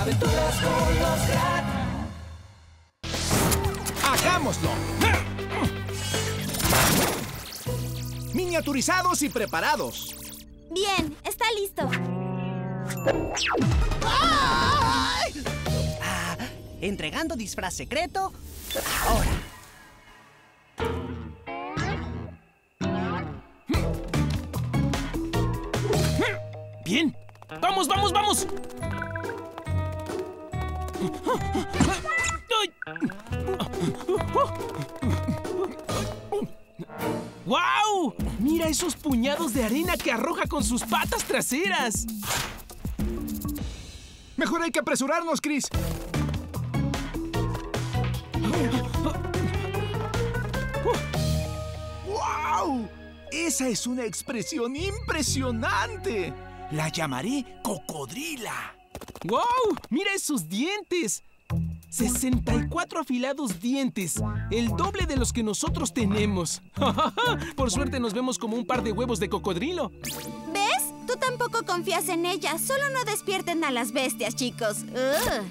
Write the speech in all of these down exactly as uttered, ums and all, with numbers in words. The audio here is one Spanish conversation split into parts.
Aventuras con los cracks. ¡Hagámoslo! Miniaturizados y preparados. Bien, está listo. ¡Ay! Ah, entregando disfraz secreto ahora. Bien. ¡Vamos, vamos, vamos! ¡Guau! ¡Mira esos puñados de arena que arroja con sus patas traseras! Mejor hay que apresurarnos, Chris. ¡Wow! Esa es una expresión impresionante. La llamaré cocodrila. ¡Wow! ¡Mira esos dientes! sesenta y cuatro afilados dientes, el doble de los que nosotros tenemos. Por suerte nos vemos como un par de huevos de cocodrilo. ¿Ves? Tú tampoco confías en ella. Solo no despierten a las bestias, chicos. Ugh.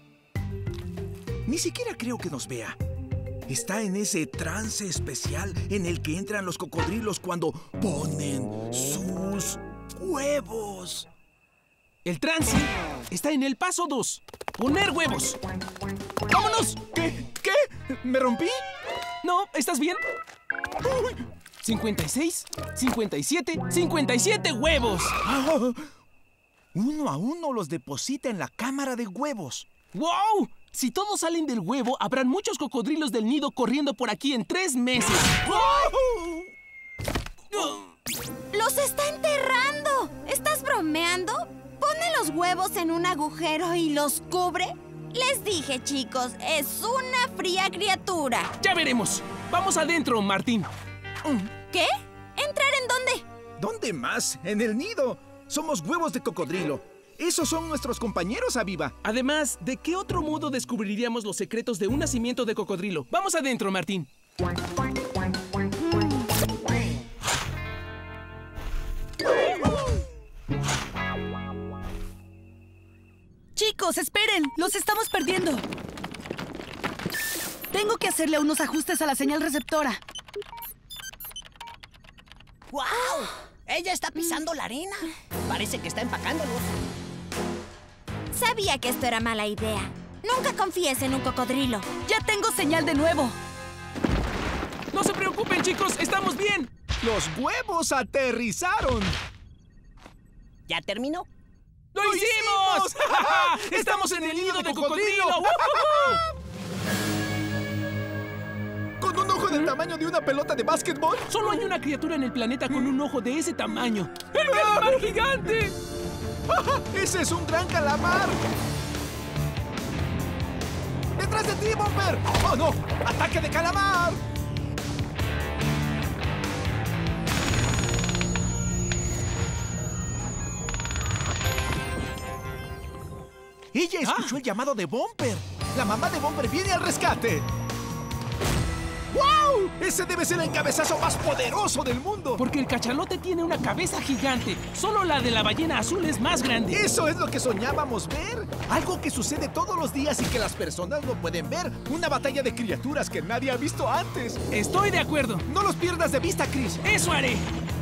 Ni siquiera creo que nos vea. Está en ese trance especial en el que entran los cocodrilos cuando ponen sus huevos. El trance está en el paso dos. Poner huevos. ¡Vámonos! ¿Qué? ¿Qué? ¿Me rompí? No, ¿estás bien? Uy. cincuenta y seis, cincuenta y siete, cincuenta y siete huevos. Ah, uno a uno los deposita en la cámara de huevos. ¡Wow! Si todos salen del huevo, habrán muchos cocodrilos del nido corriendo por aquí en tres meses. ¡Los está enterrando! ¿Estás bromeando? ¿Pone los huevos en un agujero y los cubre? Les dije, chicos, es una fría criatura. Ya veremos. Vamos adentro, Martín. ¿Qué? ¿Entrar en dónde? ¿Dónde más? En el nido. Somos huevos de cocodrilo. Esos son nuestros compañeros, Aviva. Además, ¿de qué otro modo descubriríamos los secretos de un nacimiento de cocodrilo? Vamos adentro, Martín. Chicos, esperen. Los estamos perdiendo. Tengo que hacerle unos ajustes a la señal receptora. ¡Guau! Ella está pisando la arena. Parece que está empacándolo. Sabía que esto era mala idea. Nunca confíes en un cocodrilo. ¡Ya tengo señal de nuevo! No se preocupen, chicos. ¡Estamos bien! ¡Los huevos aterrizaron! ¿Ya terminó? ¡Lo hicimos! ¡Estamos en el nido de cocodrilo! ¿Con un ojo del tamaño de una pelota de básquetbol? Solo hay una criatura en el planeta con un ojo de ese tamaño. ¡El calamar gigante! ¡Ese es un gran calamar! ¡Detrás de ti, Bomber! ¡Oh, no! ¡Ataque de calamar! Ella escuchó ah. el llamado de Bomber. La mamá de Bomber viene al rescate. ¡Wow! Ese debe ser el cabezazo más poderoso del mundo. Porque el cachalote tiene una cabeza gigante. Solo la de la ballena azul es más grande. Eso es lo que soñábamos ver. Algo que sucede todos los días y que las personas no pueden ver. Una batalla de criaturas que nadie ha visto antes. Estoy de acuerdo. No los pierdas de vista, Chris. ¡Eso haré!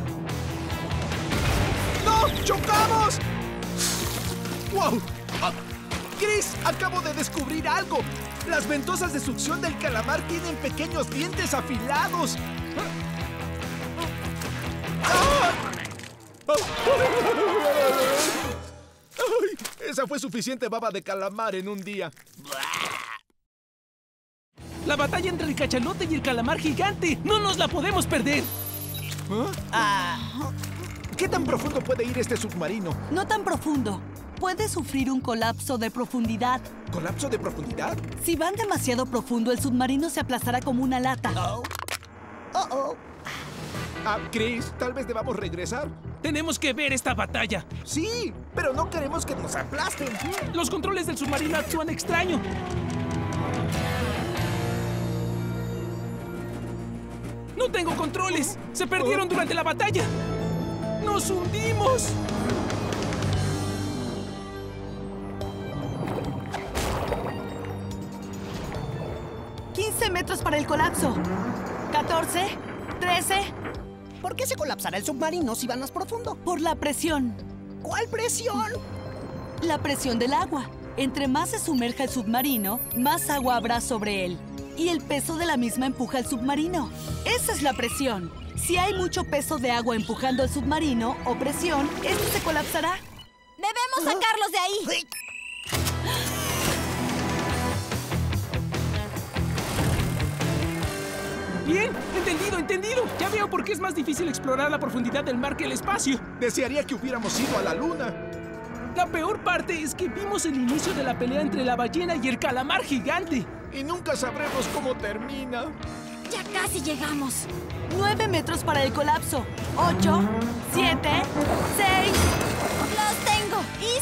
¡No! ¡Chocamos! ¡Wow! Ah, Chris, acabo de descubrir algo. Las ventosas de succión del calamar tienen pequeños dientes afilados. Ay, esa fue suficiente baba de calamar en un día. La batalla entre el cachalote y el calamar gigante. ¡No nos la podemos perder! ¿Ah? Ah, ¿Qué tan profundo puede ir este submarino? No tan profundo. Puede sufrir un colapso de profundidad. ¿Colapso de profundidad? Si van demasiado profundo, el submarino se aplastará como una lata. oh. Oh, oh. Ah, Chris, tal vez debamos regresar. Tenemos que ver esta batalla. Sí, pero no queremos que nos aplasten. Los controles del submarino actúan extraño. ¡No tengo controles! ¡Se perdieron durante la batalla! ¡Nos hundimos! once metros para el colapso. catorce, trece. ¿Por qué se colapsará el submarino si van más profundo? Por la presión. ¿Cuál presión? La presión del agua. Entre más se sumerja el submarino, más agua habrá sobre él. Y el peso de la misma empuja al submarino. Esa es la presión. Si hay mucho peso de agua empujando al submarino o presión, este se colapsará. ¡Debemos sacarlos de ahí! Bien, entendido, entendido. Ya veo por qué es más difícil explorar la profundidad del mar que el espacio. Desearía que hubiéramos ido a la luna. La peor parte es que vimos el inicio de la pelea entre la ballena y el calamar gigante. Y nunca sabremos cómo termina. Ya casi llegamos. nueve metros para el colapso. ocho, siete, seis. ¡Los tengo! ¡Y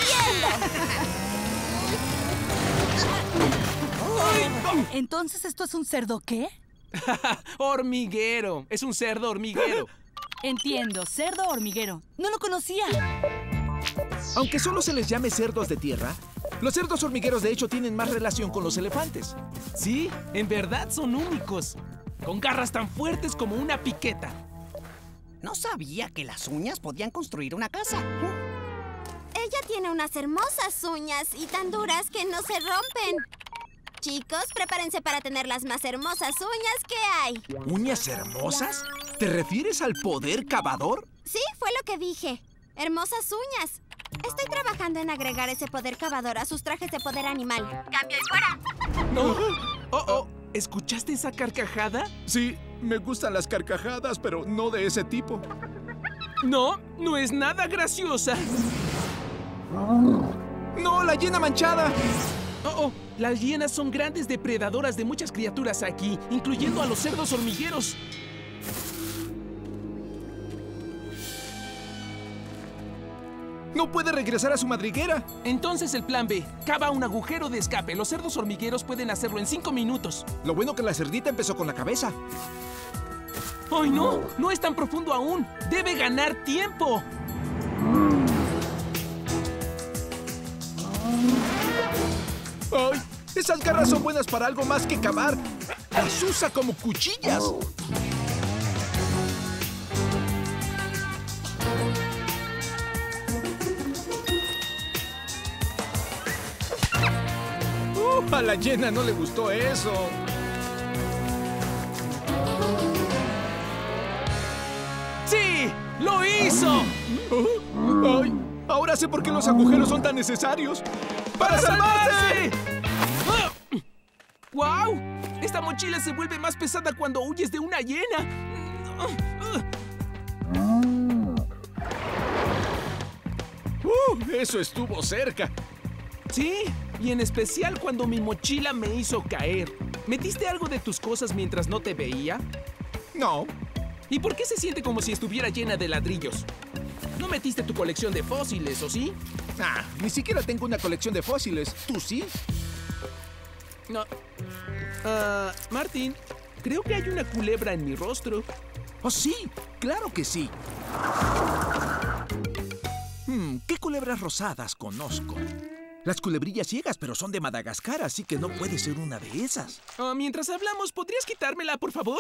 subiendo! Entonces, ¿esto es un cerdo qué? Hormiguero. Es un cerdo hormiguero. Entiendo, cerdo hormiguero. No lo conocía. Aunque solo se les llame cerdos de tierra, los cerdos hormigueros de hecho tienen más relación con los elefantes. Sí, en verdad son únicos. Con garras tan fuertes como una piqueta. No sabía que las uñas podían construir una casa. Ella tiene unas hermosas uñas y tan duras que no se rompen. Chicos, prepárense para tener las más hermosas uñas que hay. ¿Uñas hermosas? ¿Te refieres al poder cavador? Sí, fue lo que dije. Hermosas uñas. Estoy trabajando en agregar ese poder cavador a sus trajes de poder animal. ¡Cambio y fuera! No. Oh, oh. ¿Escuchaste esa carcajada? Sí, me gustan las carcajadas, pero no de ese tipo. No, no es nada graciosa. ¡No, la hiena manchada! Oh, oh, las hienas son grandes depredadoras de muchas criaturas aquí, incluyendo a los cerdos hormigueros. ¡No puede regresar a su madriguera! Entonces el plan B, cava un agujero de escape. Los cerdos hormigueros pueden hacerlo en cinco minutos. Lo bueno que la cerdita empezó con la cabeza. ¡Ay, no! No es tan profundo aún. Debe ganar tiempo. ¡Ay! Esas garras son buenas para algo más que cavar. Las usa como cuchillas. Uh, a la hiena no le gustó eso. ¡Sí! ¡Lo hizo! Oh, ¡ay! Ahora sé por qué los agujeros son tan necesarios. ¡Para salvarse! ¡Ah! ¡Guau! Esta mochila se vuelve más pesada cuando huyes de una hiena. Uh, eso estuvo cerca. Sí, y en especial cuando mi mochila me hizo caer. ¿Metiste algo de tus cosas mientras no te veía? No. ¿Y por qué se siente como si estuviera llena de ladrillos? ¿No metiste tu colección de fósiles, o sí? Ah, ni siquiera tengo una colección de fósiles. ¿Tú sí? No. Ah, Martín, creo que hay una culebra en mi rostro. Oh, sí, claro que sí. Hmm, ¿qué culebras rosadas conozco? Las culebrillas ciegas, pero son de Madagascar, así que no puede ser una de esas. Ah, mientras hablamos, ¿podrías quitármela, por favor?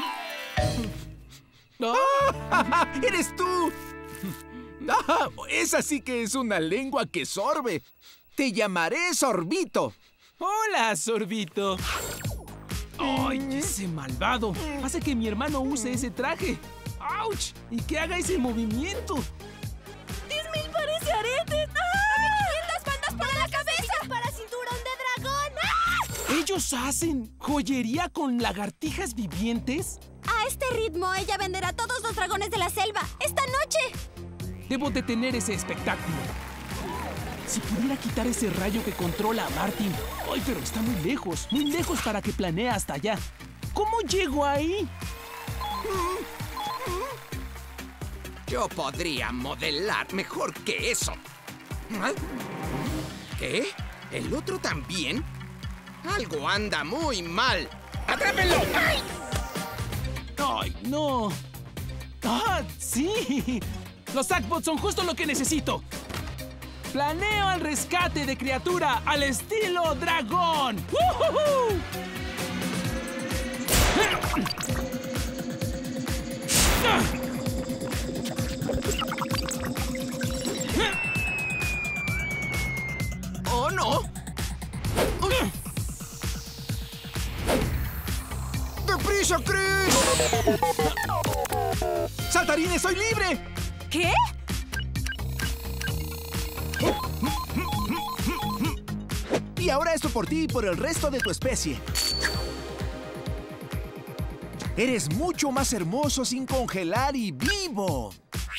No. ¡Ah! ¡Eres tú! ¡Ah! Esa sí que es una lengua que sorbe. Te llamaré Sorbito. ¡Hola, Sorbito! ¡Ay, ese malvado! Hace que mi hermano use ese traje. ¡Auch! Y que haga ese movimiento. ¡Diez mil pares de aretes! ¡Ah! ¡quinientas bandas para la cabeza! ¡Para cinturón de dragón! ¡Ah! ¿Ellos hacen joyería con lagartijas vivientes? A este ritmo, ella venderá todos los dragones de la selva esta noche. Debo detener ese espectáculo. Si pudiera quitar ese rayo que controla a Martin. Ay, pero está muy lejos, muy lejos para que planee hasta allá. ¿Cómo llego ahí? Yo podría modelar mejor que eso. ¿Ah? ¿Qué? ¿El otro también? Algo anda muy mal. ¡Atrápenlo! ¡Ay! ¡Ay, no! ¡Ah, sí! Los Sackbots son justo lo que necesito. Planeo el rescate de criatura al estilo dragón. ¡Woohoo! ¡Oh, no! ¡Deprisa, Chris! ¡Saltarines, soy libre! ¿Qué? Y ahora esto por ti y por el resto de tu especie. Eres mucho más hermoso sin congelar y vivo.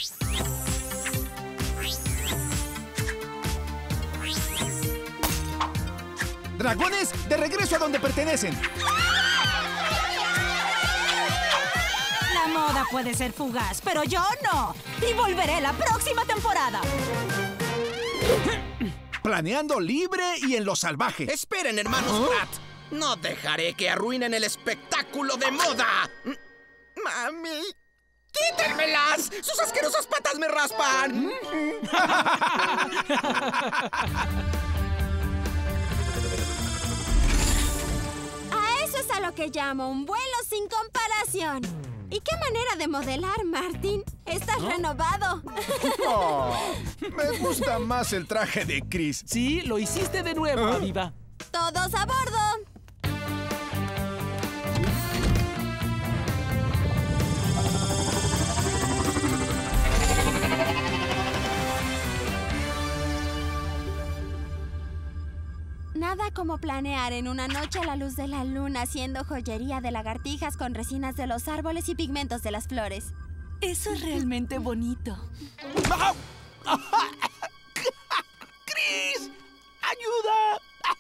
¡Dragones, de regreso a donde pertenecen! La moda puede ser fugaz, pero yo no. Y volveré la próxima temporada. Planeando libre y en lo salvaje. Esperen, hermanos Pratt. No dejaré que arruinen el espectáculo de moda. ¡Mami! ¡Quítenmelas! ¡Sus asquerosas patas me raspan! A eso es a lo que llamo un vuelo sin comparación. ¿Y qué manera de modelar, Martin? Estás renovado. Oh, me gusta más el traje de Chris. Sí, lo hiciste de nuevo, ¿Ah? Aviva. Todos a bordo. Nada como planear en una noche a la luz de la luna haciendo joyería de lagartijas con resinas de los árboles y pigmentos de las flores. Eso es realmente bonito. ¡Chris! ¡Ayuda!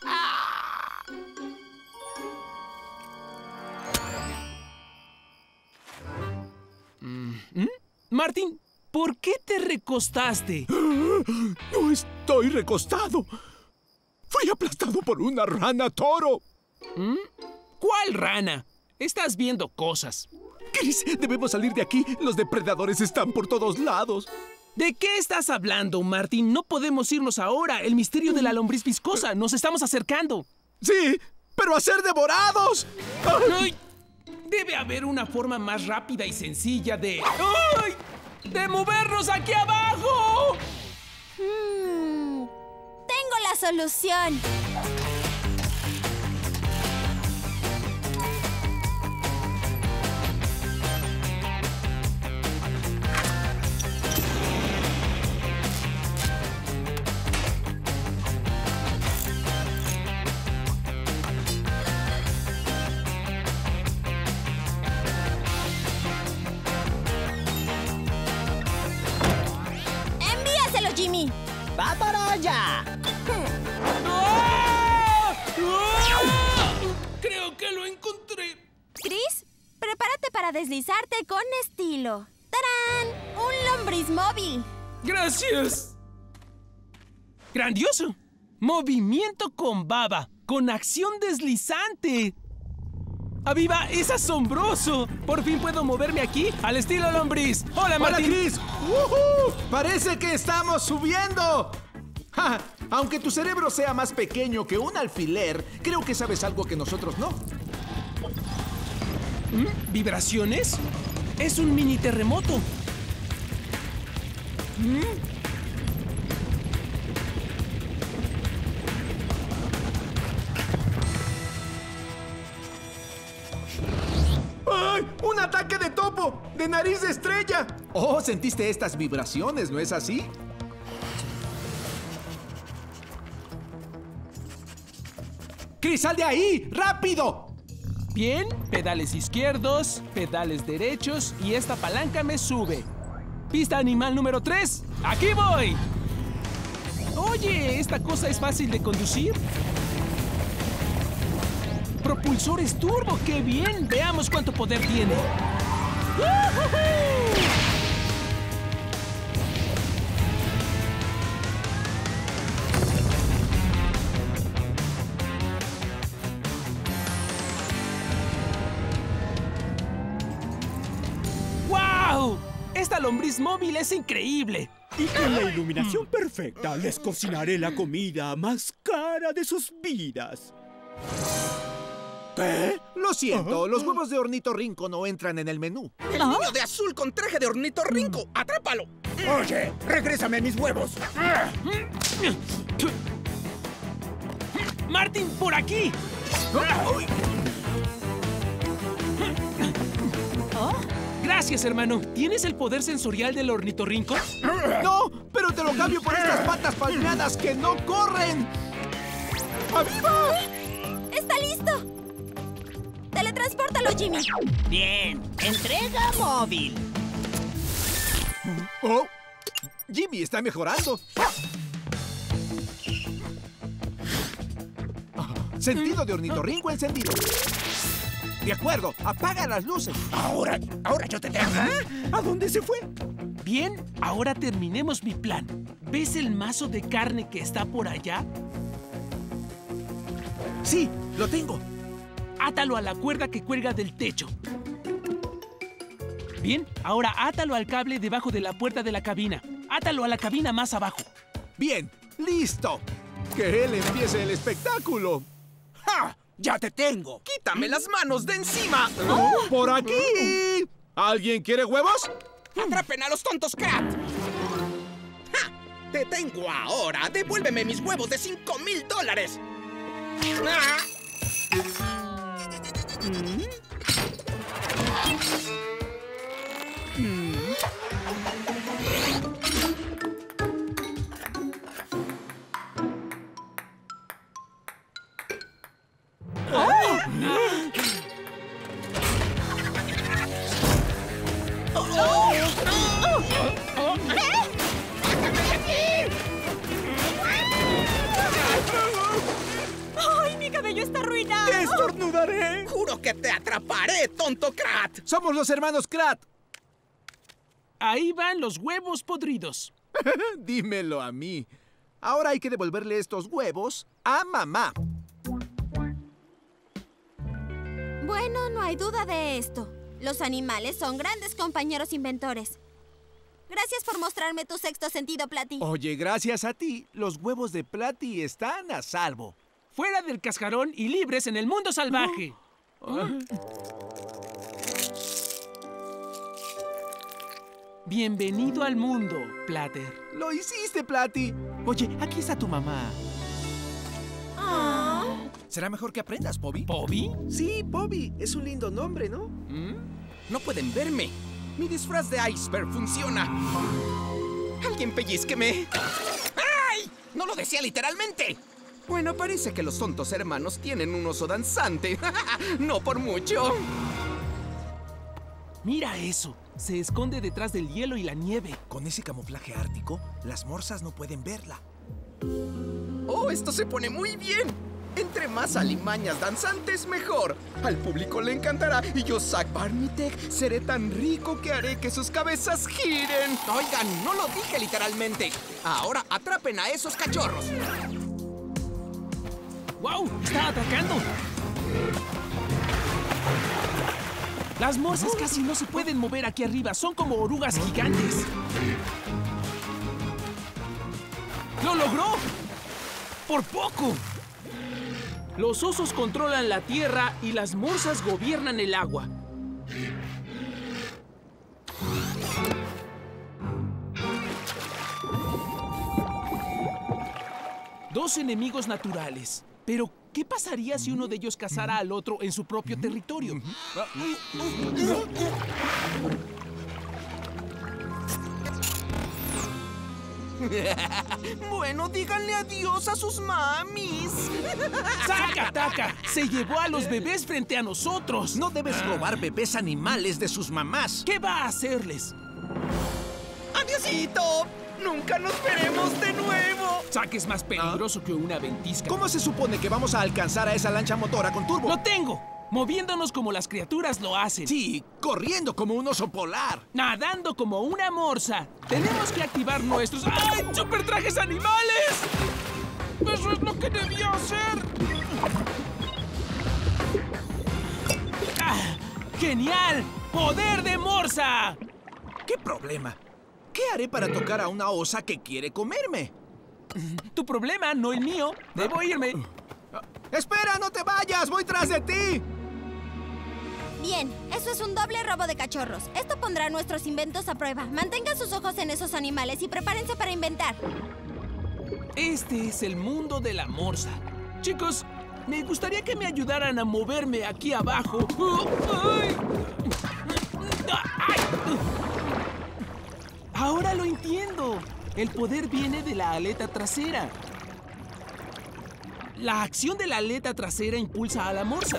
¿Mm? Martín, ¿por qué te recostaste? No estoy recostado. Fui aplastado por una rana toro. ¿Mm? ¿Cuál rana? Estás viendo cosas. Chris, debemos salir de aquí. Los depredadores están por todos lados. ¿De qué estás hablando, Martín? No podemos irnos ahora. El misterio de la lombriz viscosa. Nos estamos acercando. Sí, pero a ser devorados. ¡Ay! Debe haber una forma más rápida y sencilla de... ¡Ay! ¡De movernos aquí abajo! Hmm, tengo la solución. Jimmy. ¡Va para allá! ¡Ah! ¡Ah! Creo que lo encontré. Chris, prepárate para deslizarte con estilo. ¡Tarán! ¡Un lombriz móvil! ¡Gracias! ¡Grandioso! Movimiento con baba, con acción deslizante. ¡Aviva, es asombroso! Por fin puedo moverme aquí al estilo lombriz. ¡Hola, Martín! ¡Hola, Chris! ¡Woohoo! ¡Parece que estamos subiendo! ¡Ja! Aunque tu cerebro sea más pequeño que un alfiler, creo que sabes algo que nosotros no. ¿Mm? ¿Vibraciones? Es un mini terremoto. ¿Mm? ¡Ay! ¡Un ataque de topo! ¡De nariz de estrella! Oh, sentiste estas vibraciones, ¿no es así? ¡Chris, sal de ahí! ¡Rápido! Bien, pedales izquierdos, pedales derechos y esta palanca me sube. Pista animal número tres. ¡Aquí voy! Oye, ¿esta cosa es fácil de conducir? ¡Propulsores turbo! ¡Qué bien! Veamos cuánto poder tiene. ¡Uh-huh-huh! ¡Wow! Esta lombriz móvil es increíble. Y con la iluminación perfecta les cocinaré la comida más cara de sus vidas. ¿Qué? Lo siento, los huevos de ornitorrinco no entran en el menú. El niño de azul con traje de ornitorrinco. ¡Atrápalo! Oye, regrésame mis huevos. ¡Martin, por aquí! Gracias, hermano. ¿Tienes el poder sensorial del ornitorrinco? No, pero te lo cambio por estas patas palmeadas que no corren. ¡Aviva! ¡Está listo! ¡Teletranspórtalo, Jimmy! Bien, entrega móvil. Oh, Jimmy está mejorando. Ah, sentido de ornitorrinco encendido. De acuerdo, apaga las luces. Ahora, ahora yo te tengo. ¿A dónde se fue? Bien, ahora terminemos mi plan. ¿Ves el mazo de carne que está por allá? Sí, lo tengo. Átalo a la cuerda que cuelga del techo. Bien, ahora átalo al cable debajo de la puerta de la cabina. Átalo a la cabina más abajo. Bien, listo. Que él empiece el espectáculo. ¡Ja! ¡Ya te tengo! ¡Quítame las manos de encima! ¡Por aquí! ¿Alguien quiere huevos? ¡Atrapen a los tontos Krat! ¡Ja! ¡Te tengo ahora! ¡Devuélveme mis huevos de cinco mil dólares! ¡Ah! ¡Ay, mi cabello está arruinado! ¡Te estornudaré! ¡Juro que te atraparé, tonto Krat! Somos los hermanos Krat. Ahí van los huevos podridos. Dímelo a mí. Ahora hay que devolverle estos huevos a mamá. Bueno, no hay duda de esto. Los animales son grandes compañeros inventores. Gracias por mostrarme tu sexto sentido, Platy. Oye, gracias a ti, los huevos de Platy están a salvo. Fuera del cascarón y libres en el mundo salvaje. Bienvenido al mundo, Platter. ¡Lo hiciste, Platy! Oye, aquí está tu mamá. ¿Será mejor que aprendas, Bobby? ¿Bobby? Sí, Bobby. Es un lindo nombre, ¿no? No pueden verme. Mi disfraz de iceberg funciona. ¡Alguien pellizqueme! ¡Ay! ¡No lo decía literalmente! Bueno, parece que los tontos hermanos tienen un oso danzante. ¡No por mucho! Mira eso. Se esconde detrás del hielo y la nieve. Con ese camuflaje ártico, las morsas no pueden verla. ¡Oh, esto se pone muy bien! Entre más alimañas danzantes, mejor. Al público le encantará. Y yo, Zach Barnitek, seré tan rico que haré que sus cabezas giren. Oigan, no lo dije literalmente. Ahora atrapen a esos cachorros. ¡Wow! ¡Está atacando! Las morsas casi no se pueden mover aquí arriba. Son como orugas gigantes. ¡Lo logró! ¡Por poco! Los osos controlan la tierra y las morsas gobiernan el agua. Dos enemigos naturales. Pero, ¿qué pasaría si uno de ellos cazara al otro en su propio territorio? Bueno, díganle adiós a sus mamis. ¡Saca-taca! Se llevó a los bebés frente a nosotros. No debes robar bebés animales de sus mamás. ¿Qué va a hacerles? ¡Adiosito! ¡Nunca nos veremos de nuevo! Zack es más peligroso que una ventisca. ¿Cómo se supone que vamos a alcanzar a esa lancha motora con turbo? ¡Lo tengo! Moviéndonos como las criaturas lo hacen. Sí, corriendo como un oso polar. Nadando como una morsa. Tenemos que activar nuestros... ¡Ay, super trajes animales! ¡Eso es lo que debía hacer! ¡Ah! ¡Genial! ¡Poder de morsa! ¿Qué problema? ¿Qué haré para tocar a una osa que quiere comerme? Tu problema, no el mío. Debo irme. ¡Espera, no te vayas! ¡Voy tras de ti! Bien, eso es un doble robo de cachorros. Esto pondrá nuestros inventos a prueba. Mantengan sus ojos en esos animales y prepárense para inventar. Este es el mundo de la morsa. Chicos, me gustaría que me ayudaran a moverme aquí abajo. ¡Ay! ¡Ay! Ahora lo entiendo. El poder viene de la aleta trasera. La acción de la aleta trasera impulsa a la morsa.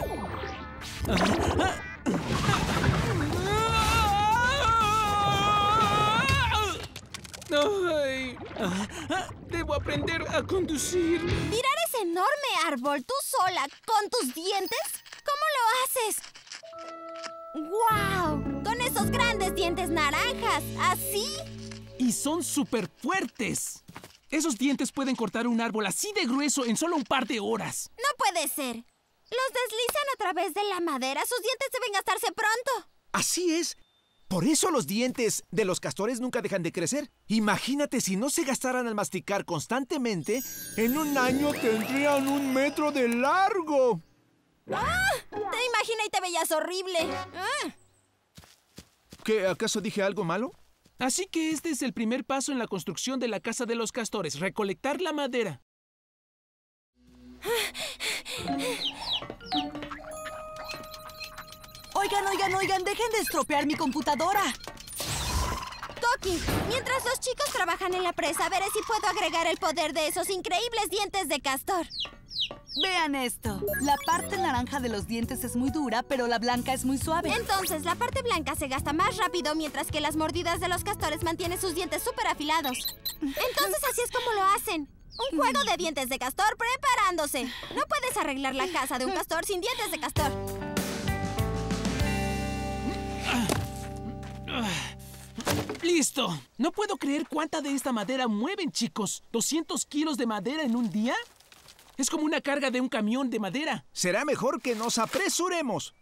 Ay, debo aprender a conducir. ¿Tirar ese enorme árbol tú sola con tus dientes? ¿Cómo lo haces? ¡Guau! Con esos grandes dientes naranjas, ¿así? Y son súper fuertes. Esos dientes pueden cortar un árbol así de grueso en solo un par de horas. No puede ser. Los deslizan a través de la madera. Sus dientes deben gastarse pronto. Así es. Por eso los dientes de los castores nunca dejan de crecer. Imagínate si no se gastaran al masticar constantemente, en un año tendrían un metro de largo. ¡Ah! Te imaginé y te veías horrible. ¡Ah! ¿Qué? ¿Acaso dije algo malo? Así que este es el primer paso en la construcción de la casa de los castores, recolectar la madera. Oigan, oigan, oigan, dejen de estropear mi computadora. Toki, mientras los chicos trabajan en la presa, veré si puedo agregar el poder de esos increíbles dientes de castor. Vean esto. La parte naranja de los dientes es muy dura, pero la blanca es muy suave. Entonces, la parte blanca se gasta más rápido, mientras que las mordidas de los castores mantienen sus dientes súper afilados. Entonces, así es como lo hacen. Un juego de dientes de castor preparándose. No puedes arreglar la casa de un castor sin dientes de castor. ¡Listo! No puedo creer cuánta de esta madera mueven, chicos. ¿doscientos kilos de madera en un día? Es como una carga de un camión de madera. Será mejor que nos apresuremos.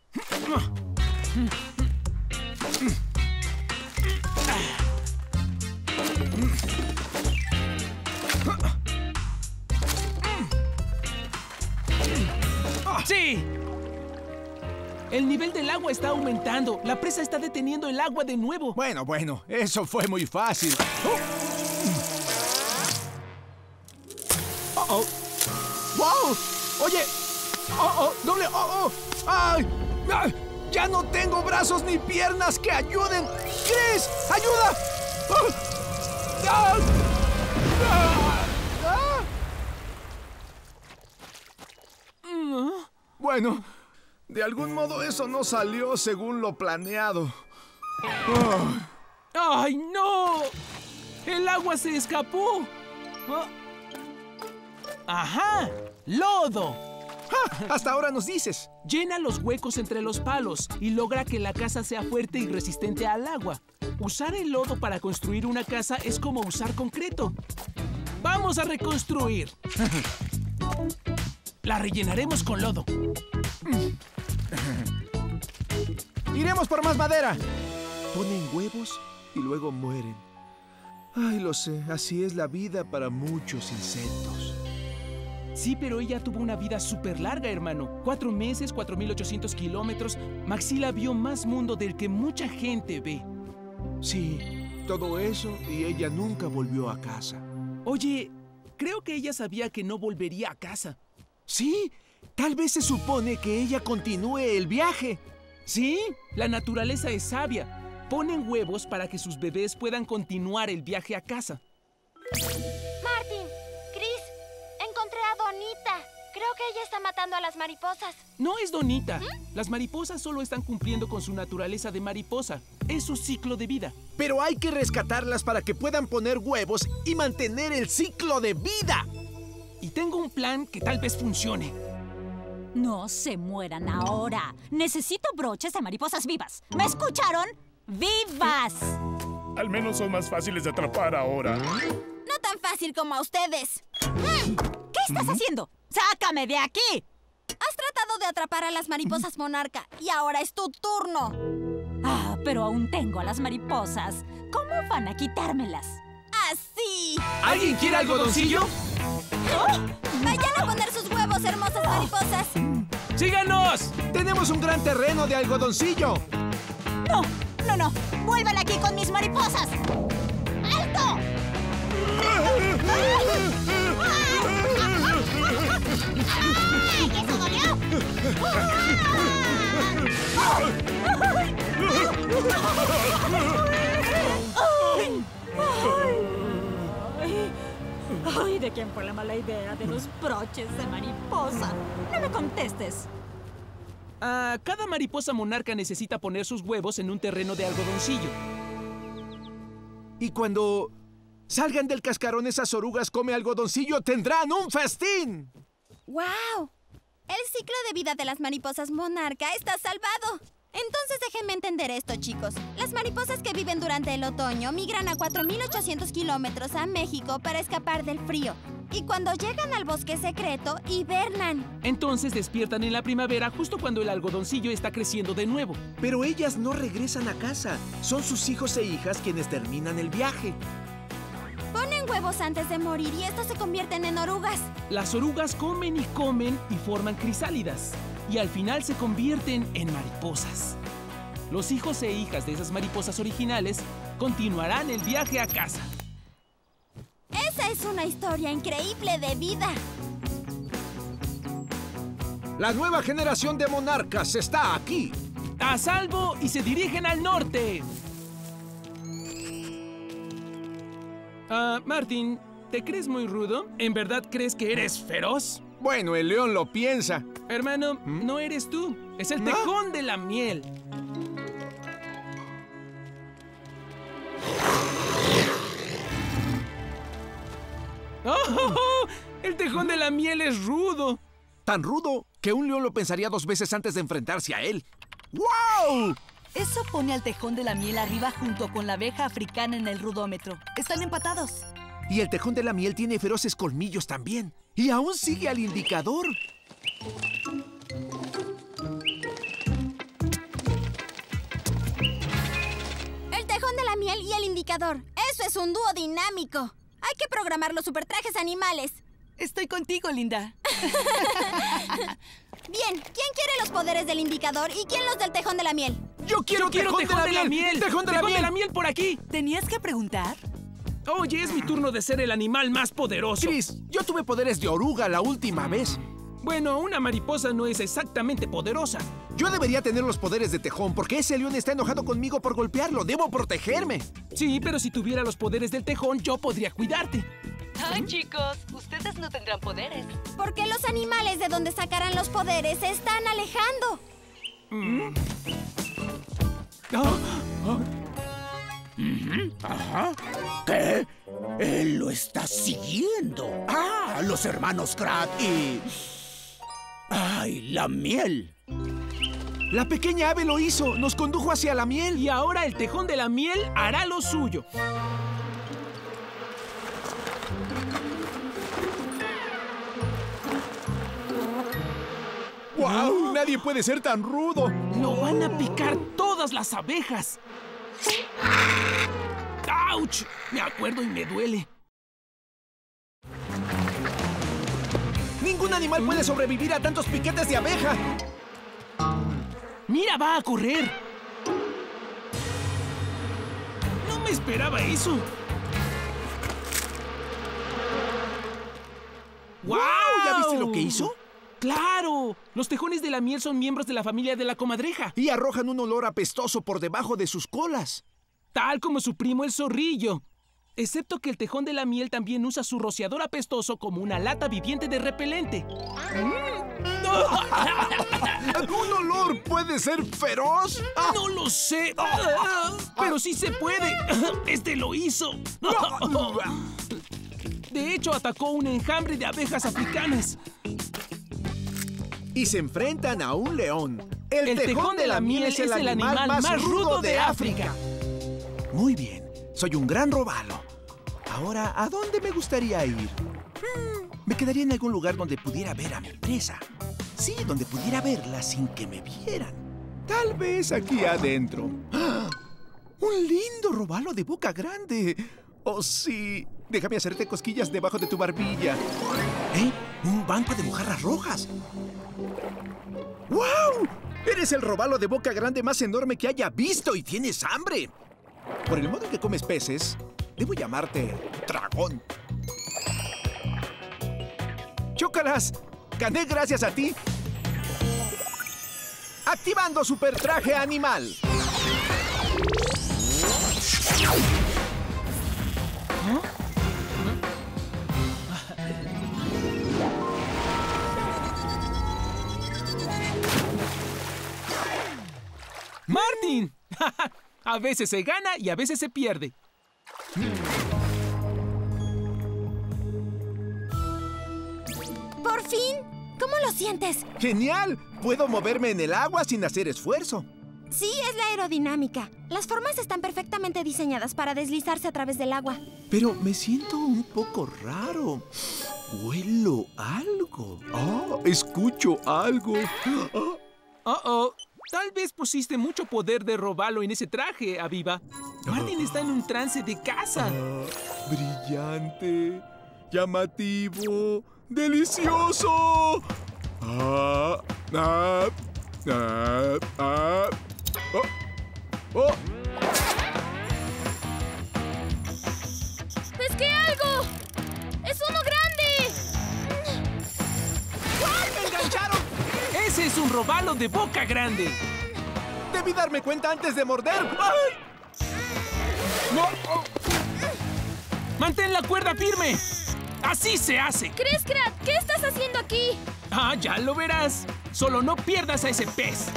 ¡Sí! El nivel del agua está aumentando. La presa está deteniendo el agua de nuevo. Bueno, bueno, eso fue muy fácil. ¡Oh! ¡Oh! ¡Wow! Oye, ¡oh, oh! ¡Doble! ¡Oh, oh! ¡Ay! ¡Ay! ¡Ya no tengo brazos ni piernas que ayuden! ¡Chris! ¡Ayuda! ¡Oh! ¡Ah! ¡Ah! ¡Ah! Bueno, de algún modo eso no salió según lo planeado. Oh. ¡Ay, no! ¡El agua se escapó! ¿Ah? ¡Ajá! ¡Lodo! ¡Ja! Hasta ahora nos dices. Llena los huecos entre los palos y logra que la casa sea fuerte y resistente al agua. Usar el lodo para construir una casa es como usar concreto. ¡Vamos a reconstruir! La rellenaremos con lodo. Iremos por más madera. Ponen huevos y luego mueren. Ay, lo sé, así es la vida para muchos insectos. Sí, pero ella tuvo una vida súper larga, hermano. Cuatro meses, cuatro mil ochocientos kilómetros. Maxila vio más mundo del que mucha gente ve. Sí, todo eso y ella nunca volvió a casa. Oye, creo que ella sabía que no volvería a casa. Sí, tal vez se supone que ella continúe el viaje. Sí, la naturaleza es sabia. Ponen huevos para que sus bebés puedan continuar el viaje a casa. Martin, Chris, encontré a Donita. Creo que ella está matando a las mariposas. No es Donita. ¿Mm? Las mariposas solo están cumpliendo con su naturaleza de mariposa. Es su ciclo de vida. Pero hay que rescatarlas para que puedan poner huevos y mantener el ciclo de vida. Y tengo un plan que tal vez funcione. No se mueran ahora. Necesito broches de mariposas vivas. ¿Me escucharon? ¡Vivas! Al menos son más fáciles de atrapar ahora. No tan fácil como a ustedes. ¿Qué estás haciendo? ¡Sácame de aquí! Has tratado de atrapar a las mariposas monarca y ahora es tu turno. Ah, pero aún tengo a las mariposas. ¿Cómo van a quitármelas? ¡Así! ¿Alguien quiere algodoncillo? ¡Oh! ¡Vayan a poner sus huevos, hermosas mariposas. ¡Síganos! ¡Tenemos un gran terreno de algodoncillo! No, no, no. Vuelvan aquí con mis mariposas. ¡Alto! ¡Ay, eso dolió! ¡Ay! ¡Ay! ¿De quién fue la mala idea de los broches de mariposa? No me contestes. Ah, cada mariposa monarca necesita poner sus huevos en un terreno de algodoncillo. Y cuando salgan del cascarón esas orugas come algodoncillo, tendrán un festín. ¡Wow! El ciclo de vida de las mariposas monarca está salvado. Entonces déjenme entender esto, chicos. Las mariposas que viven durante el otoño migran a cuatro mil ochocientos kilómetros a México para escapar del frío. Y cuando llegan al bosque secreto, hibernan. Entonces despiertan en la primavera justo cuando el algodoncillo está creciendo de nuevo. Pero ellas no regresan a casa. Son sus hijos e hijas quienes terminan el viaje. Ponen huevos antes de morir y estos se convierten en orugas. Las orugas comen y comen y forman crisálidas. Y al final se convierten en mariposas. Los hijos e hijas de esas mariposas originales continuarán el viaje a casa. Esa es una historia increíble de vida. La nueva generación de monarcas está aquí. ¡A salvo! Y se dirigen al norte. Ah, Martin, ¿te crees muy rudo? ¿En verdad crees que eres feroz? Bueno, el león lo piensa. Hermano, ¿Mm? no eres tú. Es el tejón de la miel. ¡Oh! ¡El tejón de la miel es rudo! Tan rudo que un león lo pensaría dos veces antes de enfrentarse a él. ¡Wow! Eso pone al tejón de la miel arriba junto con la abeja africana en el rudómetro. Están empatados. Y el tejón de la miel tiene feroces colmillos también. Y aún sigue al indicador. El tejón de la miel y el indicador. Eso es un dúo dinámico. Hay que programar los supertrajes animales. Estoy contigo, Linda. Bien, ¿quién quiere los poderes del indicador y quién los del tejón de la miel? Yo quiero, Yo quiero tejón, tejón de la, de la miel. miel. ¡Tejón de la, de la miel por aquí! ¿Tenías que preguntar? Oye, es mi turno de ser el animal más poderoso. Chris, yo tuve poderes de oruga la última vez. Bueno, una mariposa no es exactamente poderosa. Yo debería tener los poderes de tejón porque ese león está enojado conmigo por golpearlo. Debo protegerme. Sí, pero si tuviera los poderes del tejón, yo podría cuidarte. Ay, chicos, ustedes no tendrán poderes. Porque los animales de donde sacarán los poderes se están alejando. ¿Mm? Oh, oh. Uh-huh. Ajá. ¿Qué? Él lo está siguiendo. Ah, los hermanos Krat y... ¡Ay, la miel! La pequeña ave lo hizo. Nos condujo hacia la miel. Y ahora el tejón de la miel hará lo suyo. ¡Wow! ¡Nadie puede ser tan rudo! ¡Lo van a picar todas las abejas! ¡Auch! Me acuerdo y me duele. Ningún animal puede sobrevivir a tantos piquetes de abeja. ¡Mira, va a correr! No me esperaba eso. ¡Wow! ¿Ya viste lo que hizo? ¡Claro! Los tejones de la miel son miembros de la familia de la comadreja. Y arrojan un olor apestoso por debajo de sus colas. Tal como su primo el zorrillo. Excepto que el tejón de la miel también usa su rociador apestoso como una lata viviente de repelente. ¿Un olor puede ser feroz? No lo sé. Pero sí se puede. Este lo hizo. De hecho, atacó un enjambre de abejas africanas. Y se enfrentan a un león. El, el tejón, tejón de la miel es el, es el animal, animal más rudo de África. Muy bien, soy un gran robalo. Ahora, ¿a dónde me gustaría ir? Hmm, me quedaría en algún lugar donde pudiera ver a mi presa. Sí, donde pudiera verla sin que me vieran. Tal vez aquí adentro. ¡Ah! ¡Un lindo robalo de boca grande! Oh, sí. Déjame hacerte cosquillas debajo de tu barbilla. ¿Eh? Un banco de mojarras rojas. ¡Wow! Eres el robalo de boca grande más enorme que haya visto y tienes hambre. Por el modo en que comes peces, debo llamarte dragón. ¡Chócalas! Gané gracias a ti. Activando super traje animal. ¿Ah? ¡Martin! A veces se gana y a veces se pierde. ¡Por fin! ¿Cómo lo sientes? ¡Genial! Puedo moverme en el agua sin hacer esfuerzo. Sí, es la aerodinámica. Las formas están perfectamente diseñadas para deslizarse a través del agua. Pero me siento un poco raro. Huelo algo. ¡Ah! Escucho algo. Oh, oh. Tal vez pusiste mucho poder de robalo en ese traje, Aviva. Martin está en un trance de caza. Ah, brillante, llamativo, delicioso. Ah, ah, ah, ah. Oh, oh. ¡Pesqué algo! ¡Es uno grande! ¡Ay, me engancharon! ¡Ese es un robalo de boca grande! Debí darme cuenta antes de morder. ¡Ay! ¡No! Oh. ¡Mantén la cuerda firme! ¡Así se hace! ¿Crees, Krat? ¿Qué estás haciendo aquí? Ah, ya lo verás. Solo no pierdas a ese pez.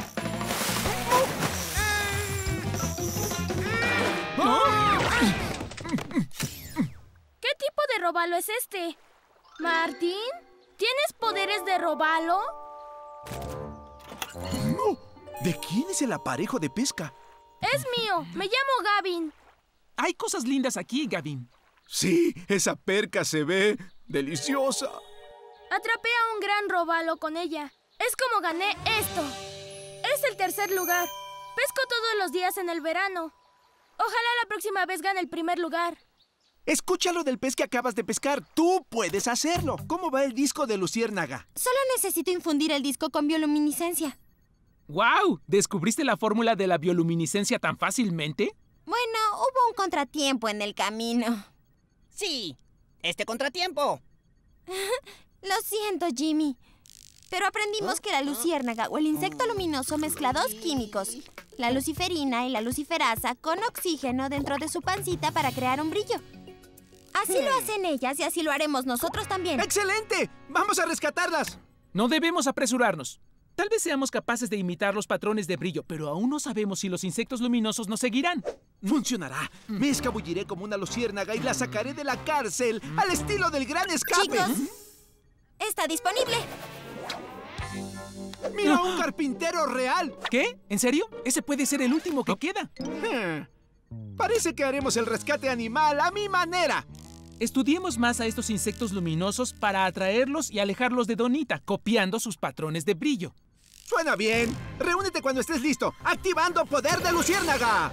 ¿Qué tipo de robalo es este? ¿Martin? ¿Tienes poderes de robalo? ¿De quién es el aparejo de pesca? Es mío. Me llamo Gavin. Hay cosas lindas aquí, Gavin. Sí, esa perca se ve deliciosa. Atrapé a un gran robalo con ella. Es como gané esto. Es el tercer lugar. Pesco todos los días en el verano. Ojalá la próxima vez gane el primer lugar. Escucha lo del pez que acabas de pescar. Tú puedes hacerlo. ¿Cómo va el disco de luciérnaga? Solo necesito infundir el disco con bioluminiscencia. ¡Guau! ¿Descubriste la fórmula de la bioluminiscencia tan fácilmente? Bueno, hubo un contratiempo en el camino. Sí, este contratiempo. Lo siento, Jimmy. Pero aprendimos que la luciérnaga o el insecto luminoso mezcla dos químicos, la luciferina y la luciferasa, con oxígeno dentro de su pancita para crear un brillo. Así lo hacen ellas y así lo haremos nosotros también. ¡Excelente! ¡Vamos a rescatarlas! No debemos apresurarnos. Tal vez seamos capaces de imitar los patrones de brillo, pero aún no sabemos si los insectos luminosos nos seguirán. Funcionará. Me escabulliré como una luciérnaga y la sacaré de la cárcel al estilo del gran escape. Chicos, está disponible. ¡Mira, un carpintero real! ¿Qué? ¿En serio? Ese puede ser el último que queda. Hmm. Parece que haremos el rescate animal a mi manera. Estudiemos más a estos insectos luminosos para atraerlos y alejarlos de Donita, copiando sus patrones de brillo. Suena bien. Reúnete cuando estés listo. ¡Activando poder de luciérnaga!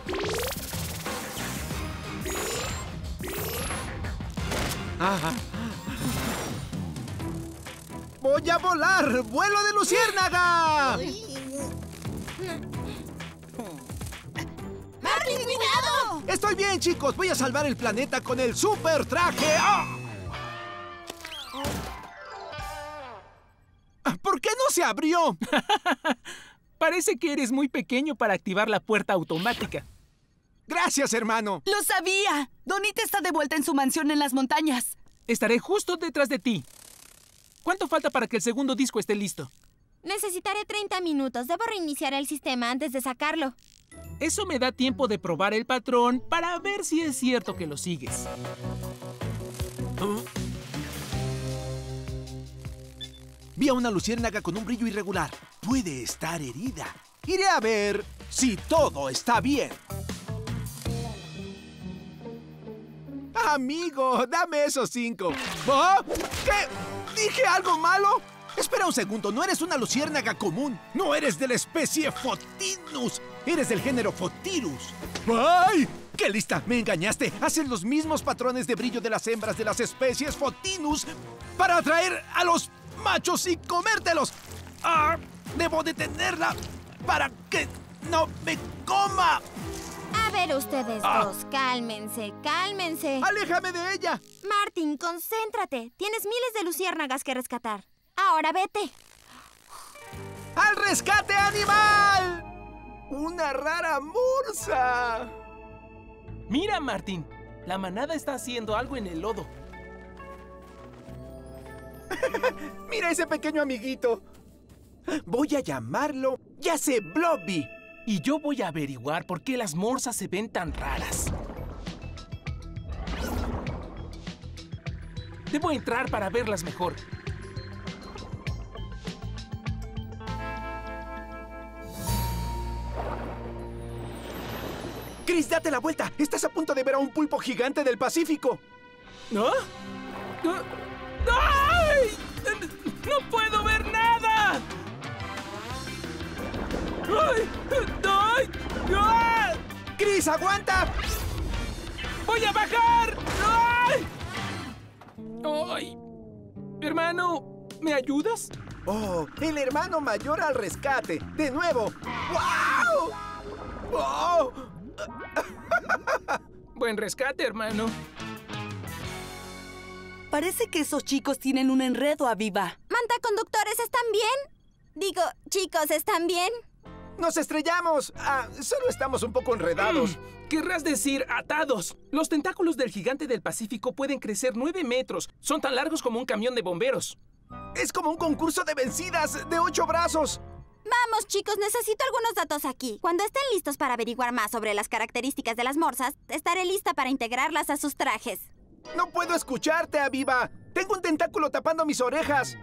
Ajá. ¡Voy a volar! ¡Vuelo de luciérnaga! ¡Martin, cuidado! Estoy bien, chicos. Voy a salvar el planeta con el super traje. ¡Ah! ¿Por qué no se abrió? Parece que eres muy pequeño para activar la puerta automática. Gracias, hermano. ¡Lo sabía! Donita está de vuelta en su mansión en las montañas. Estaré justo detrás de ti. ¿Cuánto falta para que el segundo disco esté listo? Necesitaré treinta minutos. Debo reiniciar el sistema antes de sacarlo. Eso me da tiempo de probar el patrón para ver si es cierto que lo sigues. Vi a una luciérnaga con un brillo irregular. Puede estar herida. Iré a ver si todo está bien. Amigo, dame esos cinco. ¿Oh? ¿Qué? ¿Dije algo malo? Espera un segundo, no eres una luciérnaga común. No eres de la especie Photinus. Eres del género Photirus. ¡Ay! ¡Qué lista! Me engañaste. Hacen los mismos patrones de brillo de las hembras de las especies Photinus para atraer a los machos y comértelos. ¡Ah! Debo detenerla para que no me coma. A ver, ustedes Ah. dos, cálmense, cálmense. ¡Aléjame de ella! Martín, concéntrate. Tienes miles de luciérnagas que rescatar. Ahora vete. ¡Al rescate animal! ¡Una rara morsa! Mira, Martín. La manada está haciendo algo en el lodo. ¡Mira ese pequeño amiguito! Voy a llamarlo Ya sé Blobby. Y yo voy a averiguar por qué las morsas se ven tan raras. Debo entrar para verlas mejor. Chris, date la vuelta. Estás a punto de ver a un pulpo gigante del Pacífico. ¿No? ¡Ay! ¡No puedo ver nada! ¡Ay! ¡Ay! ¡Ay! ¡Chris, aguanta! ¡Voy a bajar! ¡Ay! ¡Ay! Hermano, ¿me ayudas? Oh, el hermano mayor al rescate. De nuevo. ¡Wow! ¡Oh! Buen rescate, hermano. Parece que esos chicos tienen un enredo, Aviva. Mantaconductores, ¿están bien? Digo, chicos, ¿están bien? ¡Nos estrellamos! Ah, solo estamos un poco enredados. Mm, querrás decir atados. Los tentáculos del gigante del Pacífico pueden crecer nueve metros. Son tan largos como un camión de bomberos. Es como un concurso de vencidas de ocho brazos. Vamos, chicos, necesito algunos datos aquí. Cuando estén listos para averiguar más sobre las características de las morsas, estaré lista para integrarlas a sus trajes. No puedo escucharte, Aviva. Tengo un tentáculo tapando mis orejas.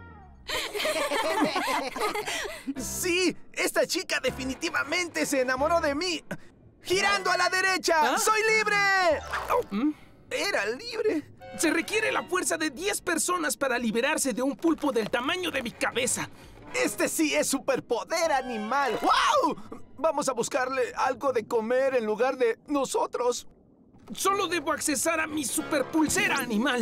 Sí, esta chica definitivamente se enamoró de mí. ¡Girando a la derecha! ¿Ah? ¡Soy libre! ¿Mm? Era libre. Se requiere la fuerza de diez personas para liberarse de un pulpo del tamaño de mi cabeza. Este sí es superpoder animal. ¡Wow! Vamos a buscarle algo de comer en lugar de nosotros. Solo debo accesar a mi superpulsera animal.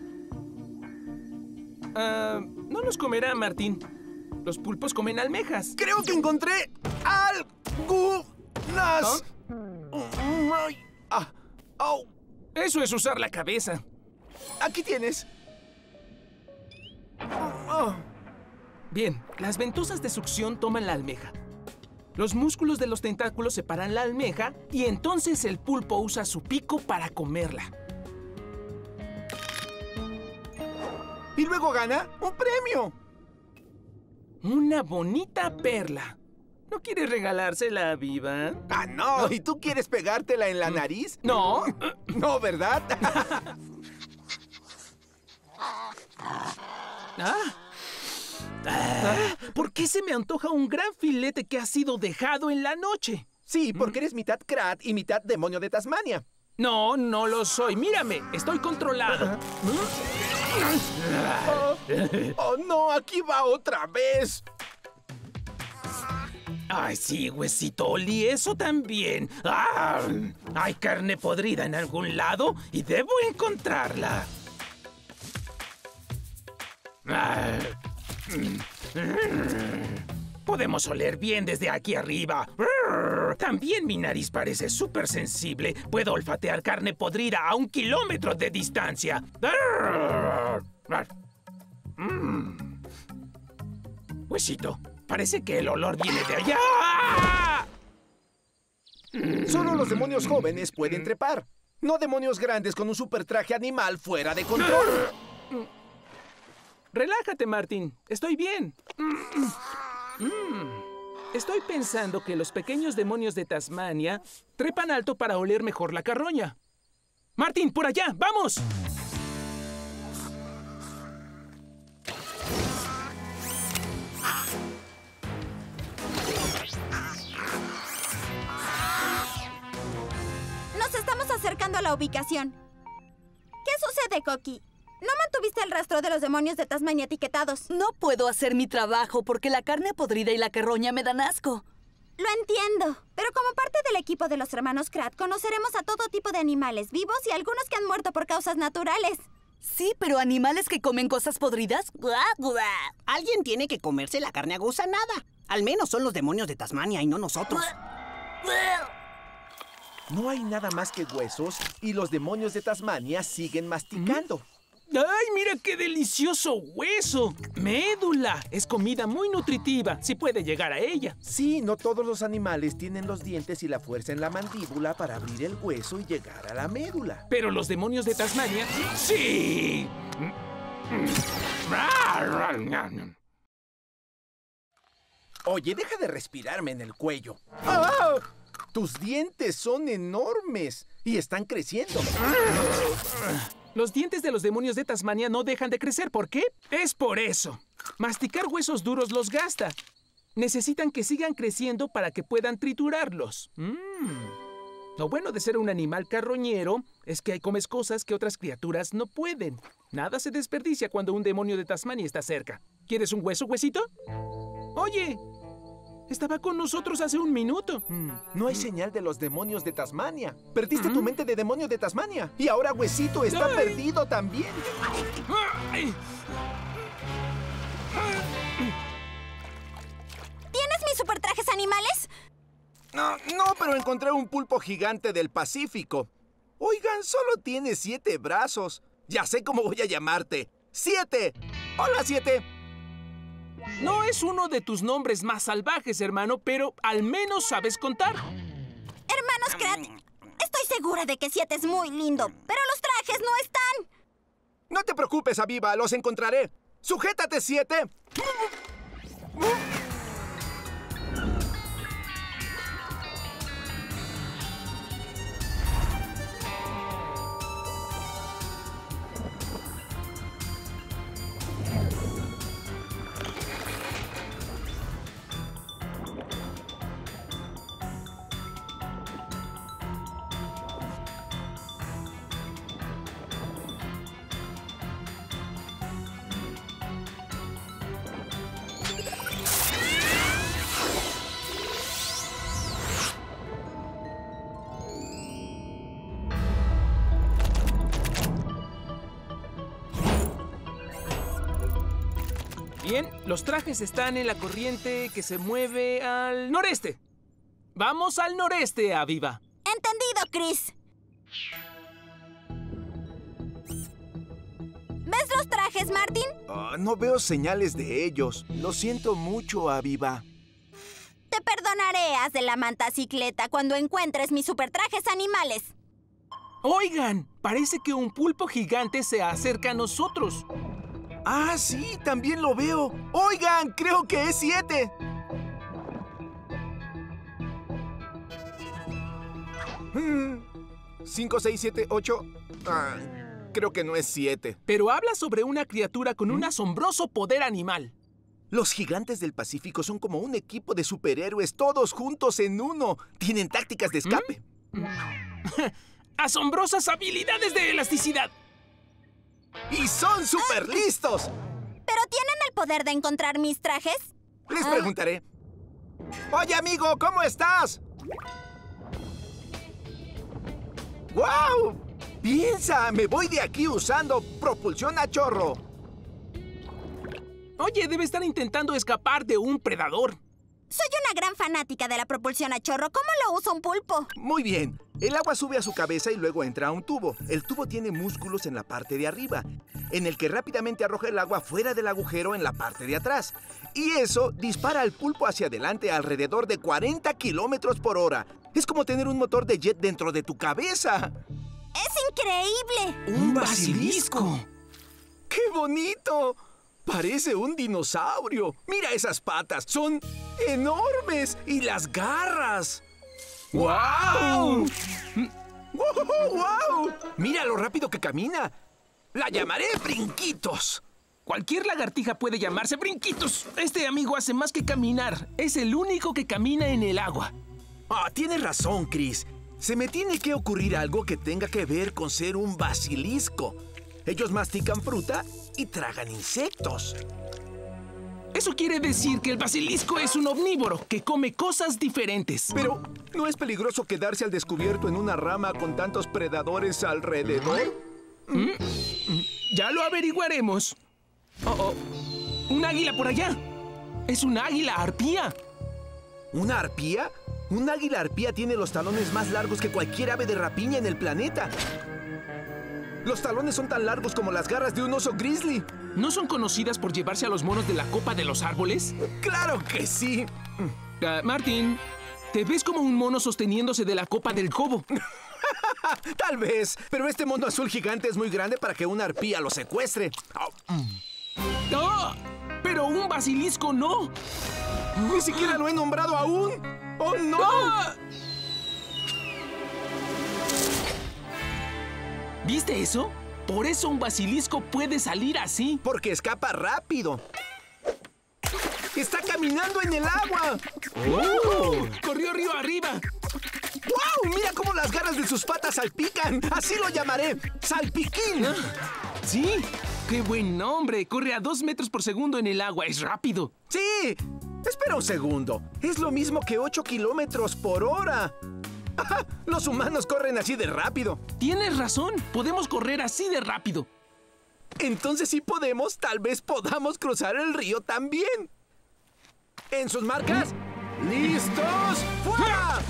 Ah, no los comerá, Martín. Los pulpos comen almejas. Creo que encontré algunas. ¿Ah? Ay, ah, oh. Eso es usar la cabeza. Aquí tienes. Oh. Bien, las ventosas de succión toman la almeja. Los músculos de los tentáculos separan la almeja y entonces el pulpo usa su pico para comerla. Y luego gana un premio. Una bonita perla. ¿No quieres regalársela, Viva? Ah, no. ¿Y tú quieres pegártela en la nariz? No. No, ¿verdad? Ah. Ah, ¿por qué se me antoja un gran filete que ha sido dejado en la noche? Sí, porque eres mitad Krat y mitad demonio de Tasmania. No, no lo soy. Mírame, estoy controlado. Oh, oh, no, aquí va otra vez. Ay, sí, huesito Oli, eso también. ¡Ah! Hay carne podrida en algún lado y debo encontrarla. Ah. Podemos oler bien desde aquí arriba. También mi nariz parece súper sensible. Puedo olfatear carne podrida a un kilómetro de distancia. Mm. Huesito, parece que el olor viene de allá. Solo los demonios jóvenes pueden trepar. No demonios grandes con un super traje animal fuera de control. Relájate, Martín. Estoy bien. Mm. Mm. Estoy pensando que los pequeños demonios de Tasmania trepan alto para oler mejor la carroña. Martín, por allá, ¡vamos! Nos estamos acercando a la ubicación. ¿Qué sucede, Coqui? No mantuviste el rastro de los demonios de Tasmania etiquetados. No puedo hacer mi trabajo porque la carne podrida y la carroña me dan asco. Lo entiendo, pero como parte del equipo de los hermanos Krat, conoceremos a todo tipo de animales vivos y algunos que han muerto por causas naturales. Sí, pero animales que comen cosas podridas. Alguien tiene que comerse la carne agusanada. Al menos son los demonios de Tasmania y no nosotros. No hay nada más que huesos y los demonios de Tasmania siguen masticando. ¡Ay, mira qué delicioso hueso! ¡Médula! Es comida muy nutritiva, si puede llegar a ella. Sí, no todos los animales tienen los dientes y la fuerza en la mandíbula para abrir el hueso y llegar a la médula. Pero los demonios de Tasmania, ¡sí! Oye, deja de respirarme en el cuello. ¡Ah! Tus dientes son enormes y están creciendo. Los dientes de los demonios de Tasmania no dejan de crecer. ¿Por qué? Es por eso. Masticar huesos duros los gasta. Necesitan que sigan creciendo para que puedan triturarlos. Mm. Lo bueno de ser un animal carroñero es que comes cosas que otras criaturas no pueden. Nada se desperdicia cuando un demonio de Tasmania está cerca. ¿Quieres un hueso, huesito? Oye, estaba con nosotros hace un minuto. Mm, no hay señal de los demonios de Tasmania. Perdiste mm. tu mente de demonio de Tasmania. Y ahora Huesito está Ay. perdido también. Ay. ¿Tienes mis supertrajes animales? No, no, pero encontré un pulpo gigante del Pacífico. Oigan, solo tiene siete brazos. Ya sé cómo voy a llamarte. ¡Siete! ¡Hola, Siete! No es uno de tus nombres más salvajes, hermano, pero al menos sabes contar. Hermanos Krat, estoy segura de que Siete es muy lindo, pero los trajes no están. No te preocupes, Aviva, los encontraré. ¡Sujétate, Siete! Bien, los trajes están en la corriente que se mueve al noreste. Vamos al noreste, Aviva. Entendido, Chris. ¿Ves los trajes, Martin? Uh, no veo señales de ellos. Lo siento mucho, Aviva. Te perdonaré, haz de la mantacicleta, cuando encuentres mis supertrajes animales. Oigan, parece que un pulpo gigante se acerca a nosotros. ¡Ah, sí! ¡También lo veo! ¡Oigan! ¡Creo que es Siete! ¿Cinco, seis, siete, ocho? Ah, creo que no es Siete. Pero habla sobre una criatura con un asombroso poder animal. Los gigantes del Pacífico son como un equipo de superhéroes, todos juntos en uno. Tienen tácticas de escape. ¿Mm? ¡Asombrosas habilidades de elasticidad! ¡Y son súper listos! ¿Pero tienen el poder de encontrar mis trajes? Les preguntaré. Oye, amigo, ¿cómo estás? ¡Guau! Piensa, me voy de aquí usando propulsión a chorro. Oye, debe estar intentando escapar de un predador. Soy una gran fanática de la propulsión a chorro. ¿Cómo lo usa un pulpo? Muy bien. El agua sube a su cabeza y luego entra a un tubo. El tubo tiene músculos en la parte de arriba, en el que rápidamente arroja el agua fuera del agujero en la parte de atrás. Y eso dispara al pulpo hacia adelante a alrededor de cuarenta kilómetros por hora. Es como tener un motor de jet dentro de tu cabeza. ¡Es increíble! ¡Un basilisco! ¡Qué bonito! Parece un dinosaurio. Mira esas patas, son enormes. Y las garras. ¡Guau! ¡Wow! ¡Wow! Mira lo rápido que camina. La llamaré Brinquitos. Cualquier lagartija puede llamarse Brinquitos. Este amigo hace más que caminar. Es el único que camina en el agua. Ah, tienes razón, Chris. Se me tiene que ocurrir algo que tenga que ver con ser un basilisco. Ellos mastican fruta y tragan insectos. Eso quiere decir que el basilisco es un omnívoro que come cosas diferentes. Pero, ¿no es peligroso quedarse al descubierto en una rama con tantos predadores alrededor? ¿Mm? Ya lo averiguaremos. Oh, oh. ¡Un águila por allá! ¡Es un águila arpía! ¿Una arpía? Un águila arpía tiene los talones más largos que cualquier ave de rapiña en el planeta. Los talones son tan largos como las garras de un oso grizzly. ¿No son conocidas por llevarse a los monos de la copa de los árboles? ¡Claro que sí! Uh, Martín, te ves como un mono sosteniéndose de la copa del cobo. Tal vez, pero este mono azul gigante es muy grande para que una arpía lo secuestre. ¡Oh! ¡Pero un basilisco no! ¡Ni siquiera lo he nombrado aún! ¡Oh, no! ¡Ah! ¿Viste eso? Por eso un basilisco puede salir así. Porque escapa rápido. ¡Está caminando en el agua! ¡Oh! ¡Corrió río arriba! ¡Wow! ¡Mira cómo las garras de sus patas salpican! ¡Así lo llamaré! ¡Salpiquín! ¿Ah? ¡Sí! ¡Qué buen nombre! Corre a dos metros por segundo en el agua. ¡Es rápido! ¡Sí! Espera un segundo. Es lo mismo que ocho kilómetros por hora. ¡Ajá! Los humanos corren así de rápido. Tienes razón. Podemos correr así de rápido. Entonces, si podemos, tal vez podamos cruzar el río también. En sus marcas. ¡Listos! ¡Fuera!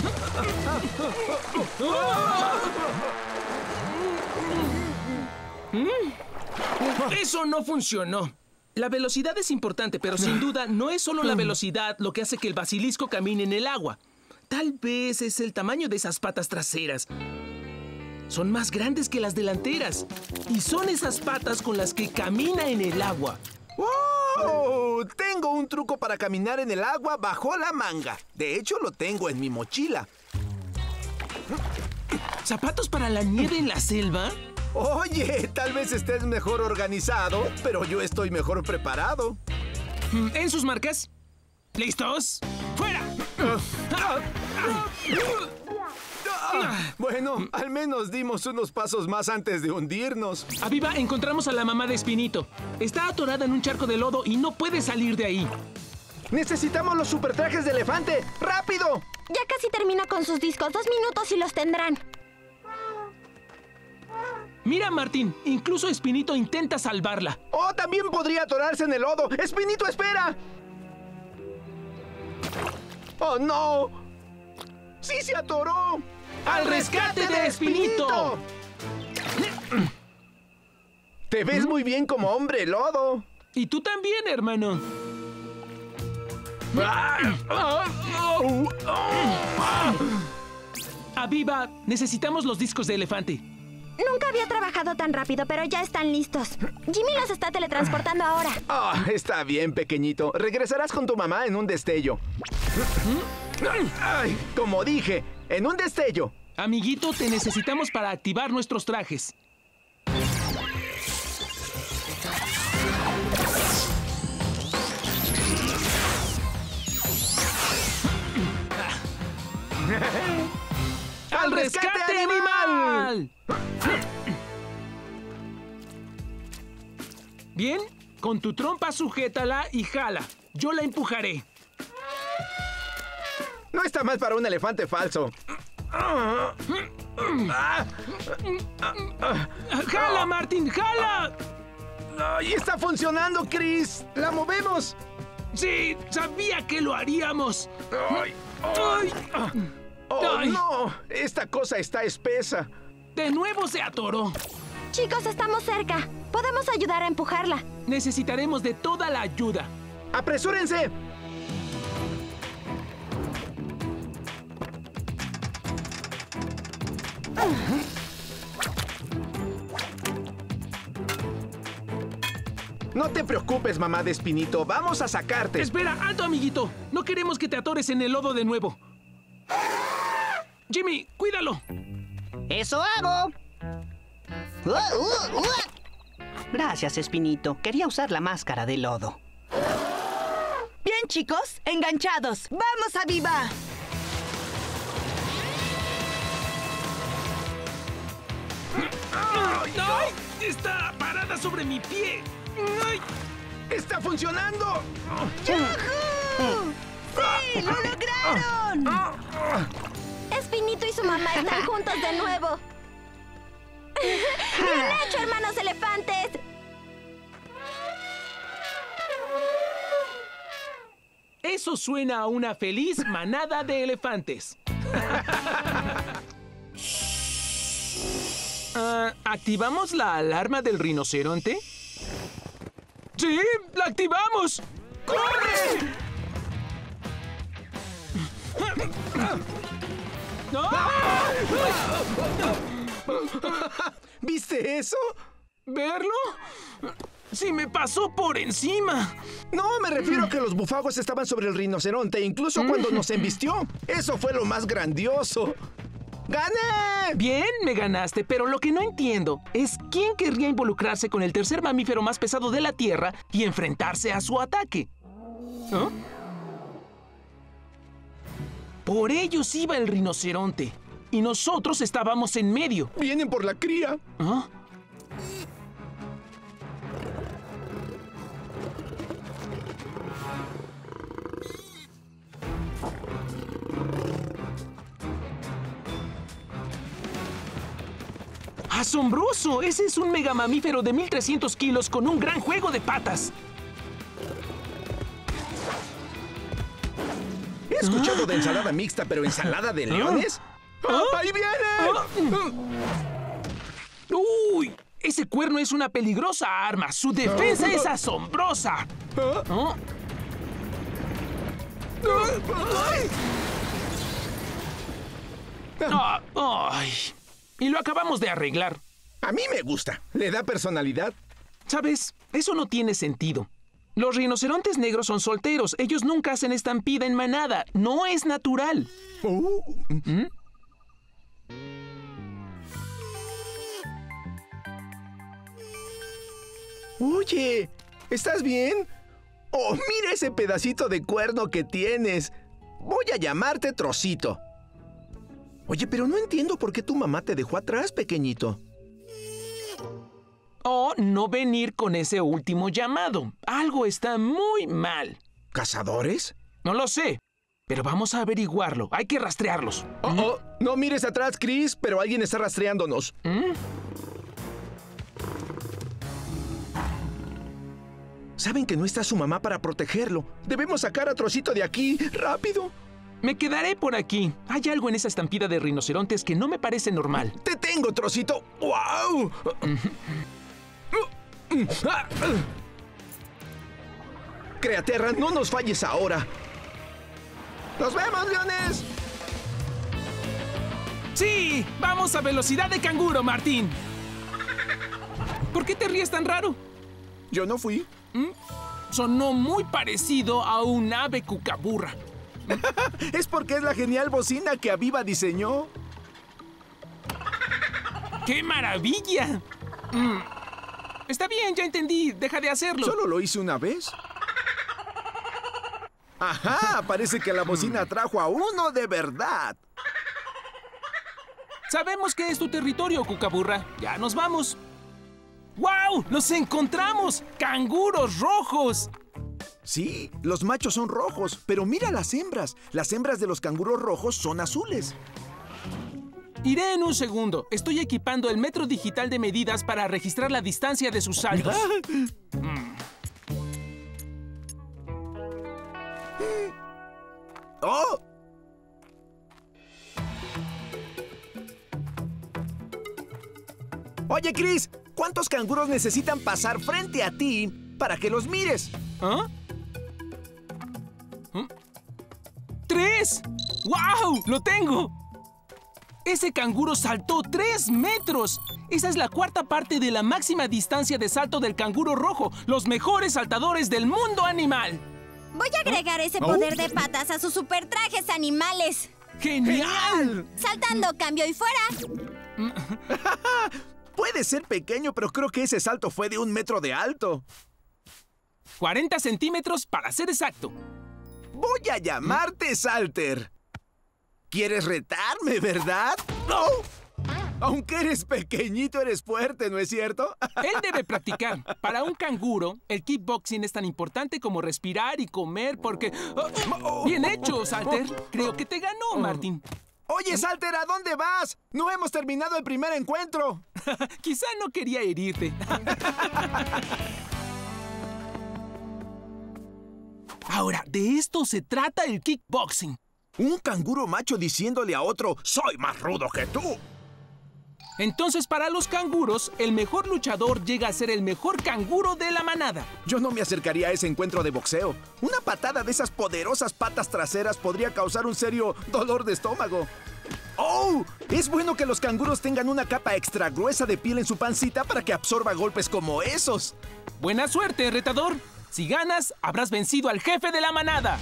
Eso no funcionó. La velocidad es importante, pero sin duda no es solo la velocidad lo que hace que el basilisco camine en el agua. Tal vez es el tamaño de esas patas traseras. Son más grandes que las delanteras. Y son esas patas con las que camina en el agua. ¡Wow! Tengo un truco para caminar en el agua bajo la manga. De hecho, lo tengo en mi mochila. ¿Zapatos para la nieve en la selva? Oye, tal vez estés mejor organizado, pero yo estoy mejor preparado. En sus marcas. ¿Listos? ¡Fuera! Bueno, al menos dimos unos pasos más antes de hundirnos. Aviva, encontramos a la mamá de Espinito. Está atorada en un charco de lodo y no puede salir de ahí. ¡Necesitamos los supertrajes de elefante! ¡Rápido! Ya casi termina con sus discos. Dos minutos y los tendrán. Mira, Martín, incluso Espinito intenta salvarla. ¡Oh, también podría atorarse en el lodo! ¡Espinito, espera! ¡Oh, no! ¡Sí se atoró! ¡Al rescate de Espinito! Te ves muy bien como hombre lodo. Y tú también, hermano. Aviva, necesitamos los discos de elefante. Nunca había trabajado tan rápido, pero ya están listos. Jimmy los está teletransportando ahora. Ah, oh, está bien, pequeñito. Regresarás con tu mamá en un destello. Ay, como dije, en un destello. Amiguito, te necesitamos para activar nuestros trajes. ¡Al rescate, rescate animal! Bien, con tu trompa sujétala y jala. Yo la empujaré. No está mal para un elefante falso. ¡Jala, Martín! ¡Jala! ¡Ay, está funcionando, Chris! ¡La movemos! ¡Sí! ¡Sabía que lo haríamos! ¡Ay! ¡Ay! ¡Oh, Ay. no! Esta cosa está espesa. De nuevo se atoró. Chicos, estamos cerca. Podemos ayudar a empujarla. Necesitaremos de toda la ayuda. ¡Apresúrense! No te preocupes, mamá de Espinito. Vamos a sacarte. Espera, alto, amiguito. No queremos que te atores en el lodo de nuevo. Jimmy, cuídalo. ¡Eso hago! Uh, uh, uh. Gracias, Espinito. Quería usar la máscara de lodo. Bien, chicos, enganchados. ¡Vamos, Aviva! ¡Ay! ¡Está parada sobre mi pie! ¡Ay! ¡Está funcionando! ¡Yahoo! ¡Sí! ¡Lo lograron! Espinito y su mamá están juntos de nuevo. ¡Bien hecho, hermanos elefantes! Eso suena a una feliz manada de elefantes. uh, ¿Activamos la alarma del rinoceronte? ¡Sí! ¡La activamos! ¡Corre! ¿Viste eso? ¿Verlo? ¡Sí me pasó por encima! No, me refiero a que los bufagos estaban sobre el rinoceronte, incluso cuando nos embistió. Eso fue lo más grandioso. ¡Gané! Bien, me ganaste, pero lo que no entiendo es quién querría involucrarse con el tercer mamífero más pesado de la Tierra y enfrentarse a su ataque. ¿Ah? Por ellos iba el rinoceronte y nosotros estábamos en medio. Vienen por la cría. ¿Ah? ¡Asombroso! Ese es un mega mamífero de mil trescientos kilos con un gran juego de patas. He escuchado de ensalada mixta, pero ¿ensalada de leones? ¿Ah? ¡Ahí viene! ¡Uy! Ese cuerno es una peligrosa arma. Su defensa es asombrosa. ¿Ah? Ah, ¡Ay! Y lo acabamos de arreglar. A mí me gusta. Le da personalidad. ¿Sabes? Eso no tiene sentido. Los rinocerontes negros son solteros. Ellos nunca hacen estampida en manada. No es natural. Uh. ¿Mm? Oye, ¿estás bien? Oh, mira ese pedacito de cuerno que tienes. Voy a llamarte Trocito. Oye, pero no entiendo por qué tu mamá te dejó atrás, pequeñito. O no venir con ese último llamado. Algo está muy mal. ¿Cazadores? No lo sé, pero vamos a averiguarlo. Hay que rastrearlos. Oh, oh, no mires atrás, Chris, pero alguien está rastreándonos. ¿Mm? Saben que no está su mamá para protegerlo. Debemos sacar a Trocito de aquí, rápido. Me quedaré por aquí. Hay algo en esa estampida de rinocerontes que no me parece normal. ¡Te tengo, Trocito! ¡Wow! Createrra, no nos falles ahora. ¡Nos vemos, leones! ¡Sí! ¡Vamos a velocidad de canguro, Martín! ¿Por qué te ríes tan raro? Yo no fui. ¿Mm? Sonó muy parecido a un ave cucaburra. Es porque es la genial bocina que Aviva diseñó. ¡Qué maravilla! Mm. Está bien, ya entendí. Deja de hacerlo. ¿Solo lo hice una vez? ¡Ajá! Parece que la bocina atrajo a uno de verdad. Sabemos que es tu territorio, cucaburra. Ya nos vamos. ¡Wow! ¡Los encontramos! ¡Canguros rojos! Sí, los machos son rojos, pero mira las hembras. Las hembras de los canguros rojos son azules. Iré en un segundo. Estoy equipando el metro digital de medidas para registrar la distancia de sus saltos. mm. ¡Oh! Oye, Chris, ¿cuántos canguros necesitan pasar frente a ti para que los mires? ¿Ah? ¿Mm? ¡Tres! ¡Wow! ¡Lo tengo! Ese canguro saltó tres metros. Esa es la cuarta parte de la máxima distancia de salto del canguro rojo. Los mejores saltadores del mundo animal. Voy a agregar ese poder de patas a sus super trajes animales. ¡Genial! Saltando, cambio y fuera. Puede ser pequeño, pero creo que ese salto fue de un metro de alto. cuarenta centímetros para ser exacto. Voy a llamarte Salter. ¿Quieres retarme, verdad? ¡No! Aunque eres pequeñito, eres fuerte, ¿no es cierto? Él debe practicar. Para un canguro, el kickboxing es tan importante como respirar y comer porque... Oh, bien hecho, Salter. Creo que te ganó, Martin. Oye, Salter, ¿a dónde vas? No hemos terminado el primer encuentro. Quizá no quería herirte. Ahora, de esto se trata el kickboxing. Un canguro macho diciéndole a otro, soy más rudo que tú. Entonces, para los canguros, el mejor luchador llega a ser el mejor canguro de la manada. Yo no me acercaría a ese encuentro de boxeo. Una patada de esas poderosas patas traseras podría causar un serio dolor de estómago. ¡Oh! Es bueno que los canguros tengan una capa extra gruesa de piel en su pancita para que absorba golpes como esos. Buena suerte, retador. Si ganas, habrás vencido al jefe de la manada.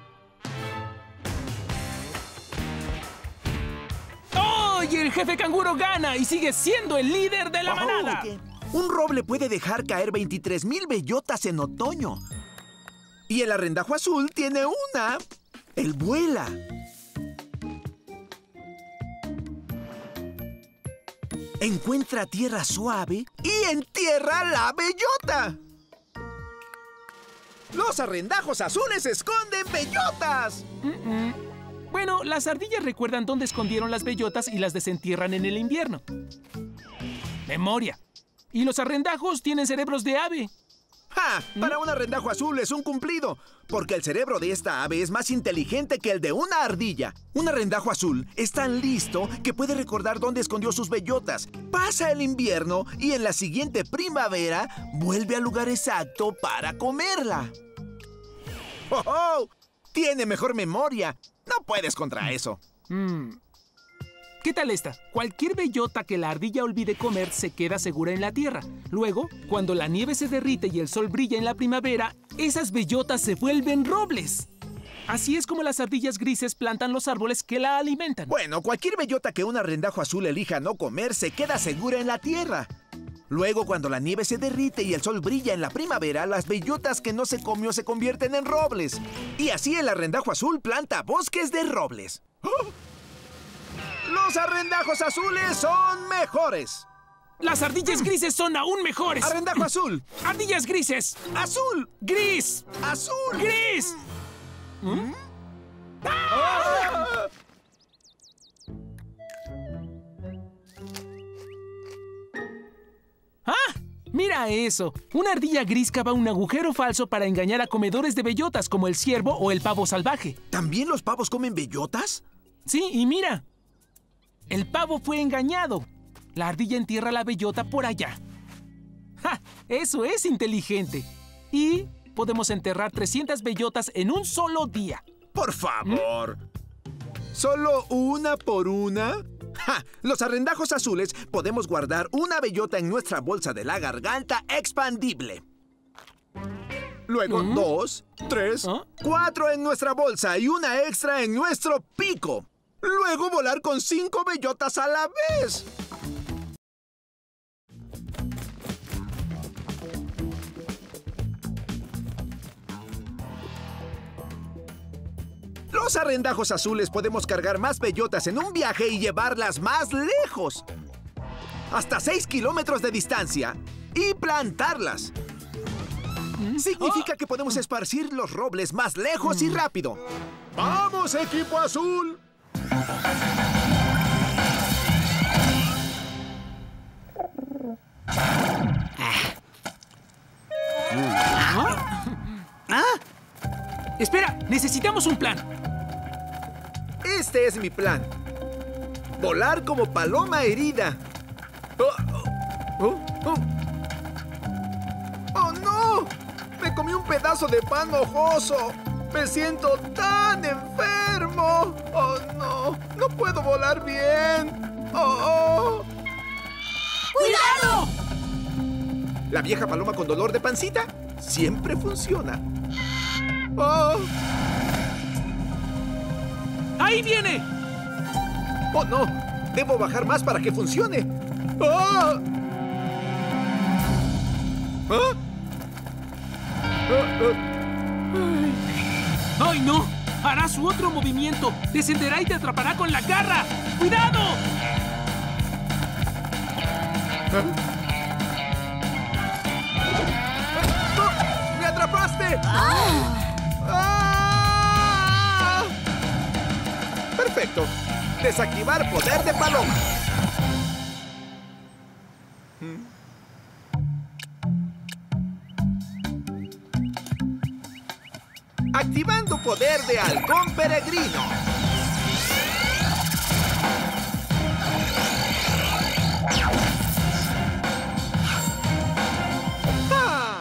Y el jefe canguro gana y sigue siendo el líder de la oh, manada. Okay. Un roble puede dejar caer veintitrés mil bellotas en otoño. Y el arrendajo azul tiene una. Él vuela. Encuentra tierra suave y entierra la bellota. Los arrendajos azules esconden bellotas. Mm-mm. Bueno, las ardillas recuerdan dónde escondieron las bellotas y las desentierran en el invierno. Memoria. Y los arrendajos tienen cerebros de ave. ¡Ja! Para un arrendajo azul es un cumplido, porque el cerebro de esta ave es más inteligente que el de una ardilla. Un arrendajo azul es tan listo que puede recordar dónde escondió sus bellotas. Pasa el invierno y en la siguiente primavera vuelve al lugar exacto para comerla. ¡Oh, oh! Tiene mejor memoria. No puedes contra eso. Mm. ¿Qué tal esta? Cualquier bellota que la ardilla olvide comer se queda segura en la tierra. Luego, cuando la nieve se derrite y el sol brilla en la primavera, esas bellotas se vuelven robles. Así es como las ardillas grises plantan los árboles que la alimentan. Bueno, cualquier bellota que un arrendajo azul elija no comer se queda segura en la tierra. Luego, cuando la nieve se derrite y el sol brilla en la primavera, las bellotas que no se comió se convierten en robles. Y así el arrendajo azul planta bosques de robles. ¡Oh! ¡Los arrendajos azules son mejores! ¡Las ardillas grises son aún mejores! ¡Arrendajo azul! ¡Ardillas grises! ¡Azul! ¡Gris! ¡Azul! ¡Gris! ¿Mm? ¡Ah! ¡Ah! ¡Mira eso! Una ardilla gris cava un agujero falso para engañar a comedores de bellotas como el ciervo o el pavo salvaje. ¿También los pavos comen bellotas? Sí, y mira. El pavo fue engañado. La ardilla entierra la bellota por allá. ¡Ja! Eso es inteligente. Y podemos enterrar trescientas bellotas en un solo día. ¡Por favor! ¿Mm? ¿Solo una por una? ¡Ja! Los arrendajos azules podemos guardar una bellota en nuestra bolsa de la garganta expandible. Luego, ¿Mm? dos, tres, ¿Ah? cuatro en nuestra bolsa y una extra en nuestro pico. Luego volar con cinco bellotas a la vez. Los arrendajos azules podemos cargar más bellotas en un viaje y llevarlas más lejos. Hasta seis kilómetros de distancia. Y plantarlas. Significa que podemos esparcir los robles más lejos y rápido. ¡Vamos, equipo azul! ¿Ah? ¿Ah? Espera, necesitamos un plan. Este es mi plan. Volar como paloma herida. Oh, oh, oh. ¡Oh, no! Me comí un pedazo de pan mojoso. Me siento tan enfermo. ¡Oh, no! ¡No puedo volar bien! ¡Oh! oh. ¡Cuidado! La vieja paloma con dolor de pancita siempre funciona. ¡Oh! ¡Ahí viene! ¡Oh, no! Debo bajar más para que funcione. ¡Oh! ¿Ah? Oh, oh. ¡Ay, no! Hará su otro movimiento. Descenderá y te atrapará con la garra. ¡Cuidado! ¡No! ¡Me atrapaste! Ah. ¡Ah! Perfecto. Desactivar poder de paloma. Activando poder de halcón peregrino. ¡Ah!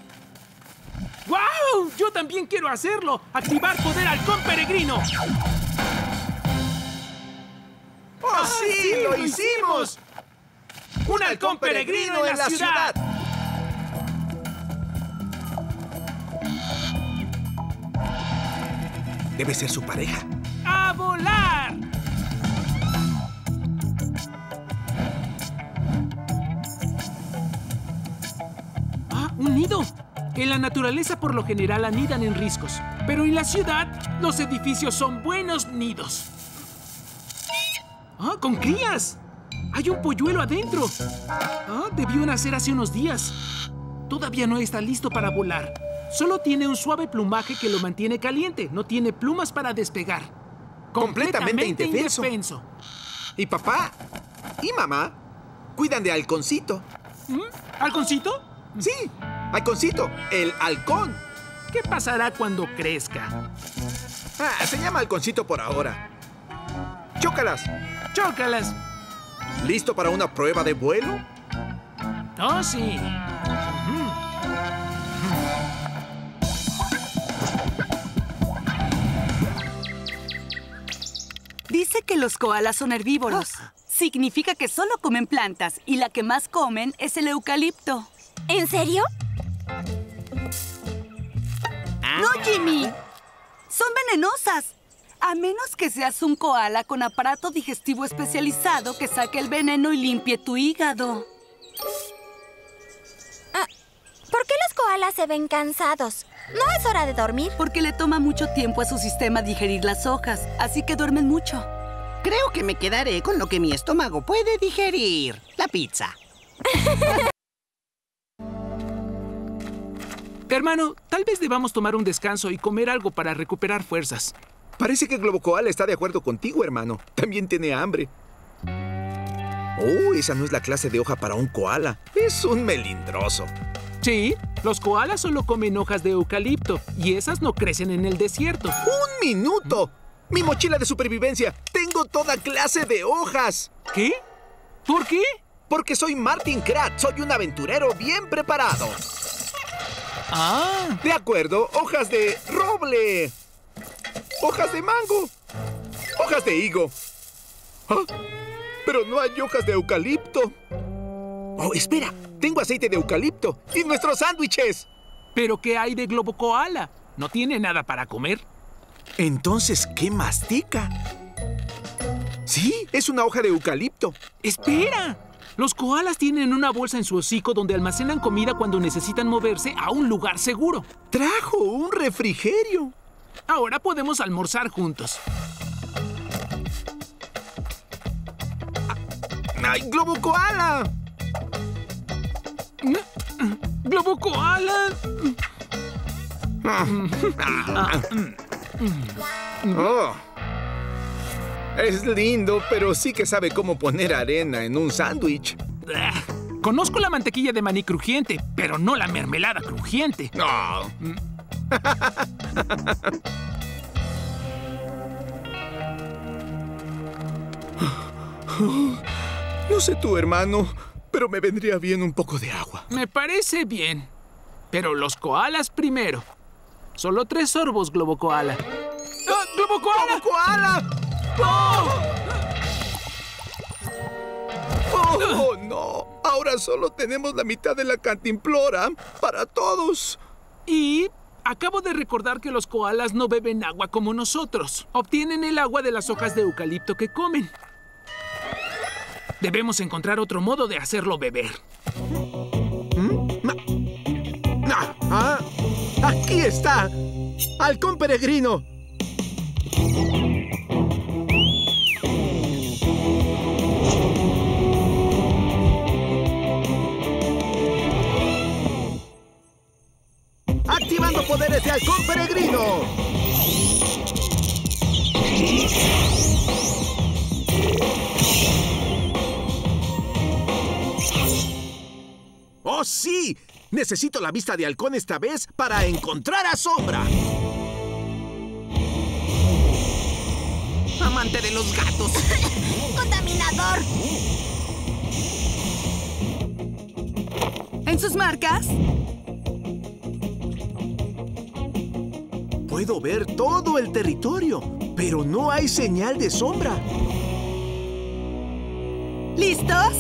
¡Guau! ¡Yo también quiero hacerlo! ¡Activar poder halcón peregrino! ¡Oh, ¡Ah, sí! sí, ¡Lo lo hicimos! ¡Un halcón peregrino en la ciudad! Debe ser su pareja. ¡A volar! ¡Ah, un nido! En la naturaleza por lo general anidan en riscos, pero en la ciudad los edificios son buenos nidos. ¡Ah, con crías! ¡Hay un polluelo adentro! ¡Ah, debió nacer hace unos días! Todavía no está listo para volar. Solo tiene un suave plumaje que lo mantiene caliente. No tiene plumas para despegar. Completamente indefenso. indefenso. Y papá y mamá cuidan de Halconcito. ¿Mm? ¿Halconcito? Sí, Halconcito, el halcón. ¿Qué pasará cuando crezca? Ah, se llama Halconcito por ahora. ¡Chócalas! ¡Chócalas! ¿Listo para una prueba de vuelo? Oh, sí. Dice que los koalas son herbívoros. Significa que solo comen plantas y la que más comen es el eucalipto. ¿En serio? ¡No, Jimmy! ¡Son venenosas! A menos que seas un koala con aparato digestivo especializado que saque el veneno y limpie tu hígado. Ah, ¿por qué los koalas se ven cansados? ¿No es hora de dormir? Porque le toma mucho tiempo a su sistema digerir las hojas, así que duermen mucho. Creo que me quedaré con lo que mi estómago puede digerir. La pizza. Hermano, tal vez debamos tomar un descanso y comer algo para recuperar fuerzas. Parece que Globo Koala está de acuerdo contigo, hermano. También tiene hambre. Oh, esa no es la clase de hoja para un koala. Es un melindroso. Sí, los koalas solo comen hojas de eucalipto y esas no crecen en el desierto. ¡Un minuto! ¡Mi mochila de supervivencia! ¡Tengo toda clase de hojas! ¿Qué? ¿Por qué? Porque soy Martin Krat. Soy un aventurero bien preparado. Ah. De acuerdo, hojas de roble. Hojas de mango. Hojas de higo. ¿Ah? Pero no hay hojas de eucalipto. Oh, espera. Tengo aceite de eucalipto y nuestros sándwiches. ¿Pero qué hay de Globo Koala? ¿No tiene nada para comer? Entonces, ¿qué mastica? Sí, es una hoja de eucalipto. ¡Espera! Los koalas tienen una bolsa en su hocico donde almacenan comida cuando necesitan moverse a un lugar seguro. ¡Trajo un refrigerio! Ahora podemos almorzar juntos. ¡Ay, Globo Koala! ¡Globo Koala! Oh. Es lindo, pero sí que sabe cómo poner arena en un sándwich. Conozco la mantequilla de maní crujiente, pero no la mermelada crujiente. No. No sé tú, hermano, pero me vendría bien un poco de agua. Me parece bien. Pero los koalas primero. Solo tres sorbos, Globo Koala. ¡Ah, ¡Globo Koala! ¡Globo Koala! ¡Oh! ¡Oh, no! Ahora solo tenemos la mitad de la cantimplora para todos. Y acabo de recordar que los koalas no beben agua como nosotros. Obtienen el agua de las hojas de eucalipto que comen. Debemos encontrar otro modo de hacerlo beber. ¿Mm? Ah, ah, ¡aquí está! ¡Halcón peregrino! poderes de halcón peregrino. ¡Oh, sí! Necesito la vista de halcón esta vez para encontrar a Sombra. Amante de los gatos. ¡Contaminador! ¿En sus marcas? Puedo ver todo el territorio, pero no hay señal de Sombra. ¿Listos?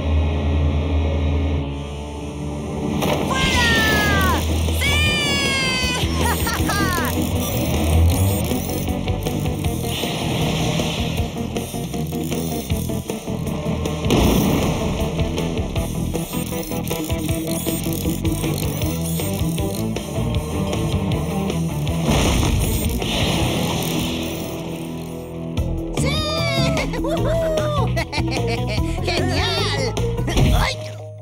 ¡Fuera! ¡Sí! ¡Genial! ¡Ay!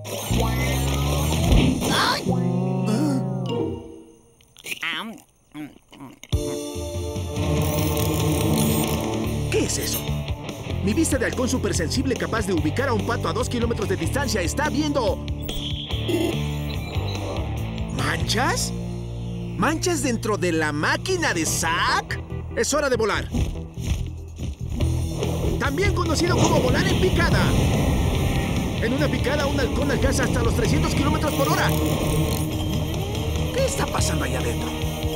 ¡Ay! ¿Qué es eso? Mi vista de halcón supersensible capaz de ubicar a un pato a dos kilómetros de distancia está viendo... ¿Manchas? ¿Manchas dentro de la máquina de Zack? Es hora de volar. También conocido como volar en picada. En una picada, un halcón alcanza hasta los trescientos kilómetros por hora. ¿Qué está pasando allá adentro?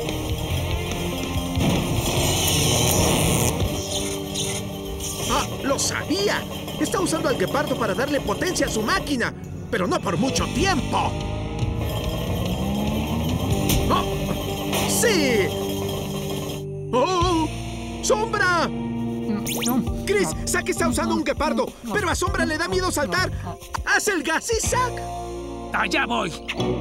¡Ah! ¡Lo sabía! Está usando al guepardo para darle potencia a su máquina, pero no por mucho tiempo. ¡Oh! ¡Sí! ¡Oh! ¡Sombra! Chris, Zack está usando un guepardo, pero a Sombra le da miedo saltar. ¡Haz el gas y Zack! ¡Allá voy!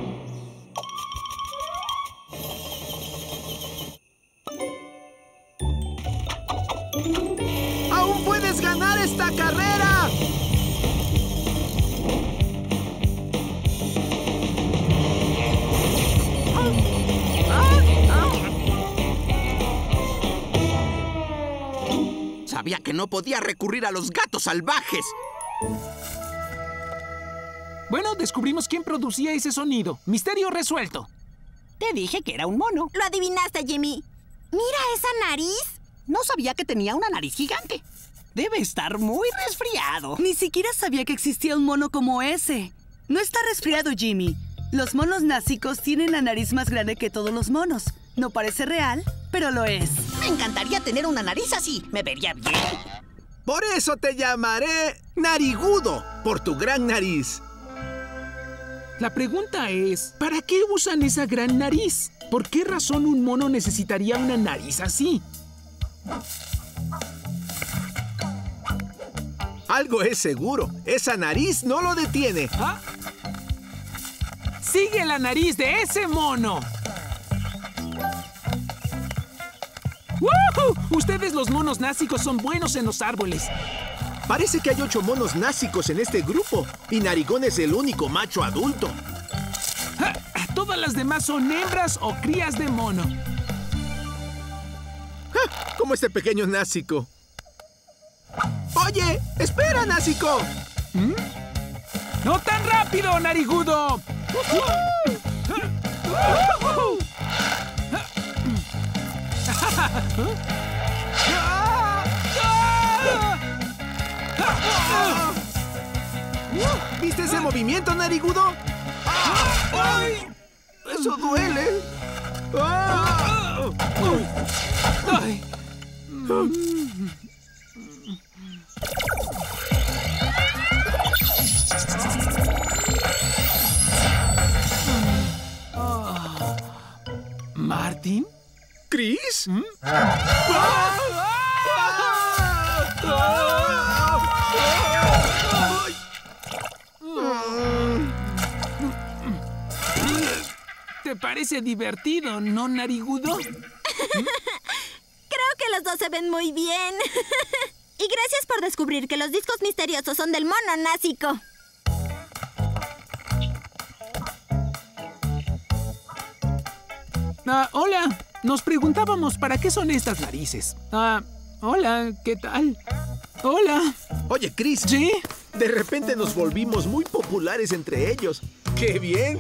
¡Aún puedes ganar esta carrera! Sabía que no podía recurrir a los gatos salvajes. Bueno, descubrimos quién producía ese sonido. Misterio resuelto. Te dije que era un mono. Lo adivinaste, Jimmy. Mira esa nariz. No sabía que tenía una nariz gigante. Debe estar muy resfriado. Ni siquiera sabía que existía un mono como ese. No está resfriado, Jimmy. Los monos násicos tienen la nariz más grande que todos los monos. No parece real, pero lo es. Me encantaría tener una nariz así. Me vería bien. Por eso te llamaré Narigudo, por tu gran nariz. La pregunta es, ¿para qué usan esa gran nariz? ¿Por qué razón un mono necesitaría una nariz así? Algo es seguro. Esa nariz no lo detiene. ¿Ah? ¡Sigue la nariz de ese mono! ¡Woohoo! Ustedes los monos násicos son buenos en los árboles. Parece que hay ocho monos násicos en este grupo y Narigón es el único macho adulto. ¡Ja! Todas las demás son hembras o crías de mono. ¡Ja! Como este pequeño násico. ¡Oye! ¡Espera, násico! ¿Mm? ¡No tan rápido, narigudo! ¿Viste ese movimiento, narigudo? ¡Ay! ¡Eso duele! ¡Ay! ¿Martin? ¿Chris? ¿Mm? ¿Te parece divertido, no, narigudo? Creo que los dos se ven muy bien. Y gracias por descubrir que los discos misteriosos son del mono násico. Ah, hola. Nos preguntábamos para qué son estas narices. Ah, hola, ¿qué tal? Hola. Oye, Chris. ¿Sí? De repente nos volvimos muy populares entre ellos. ¡Qué bien!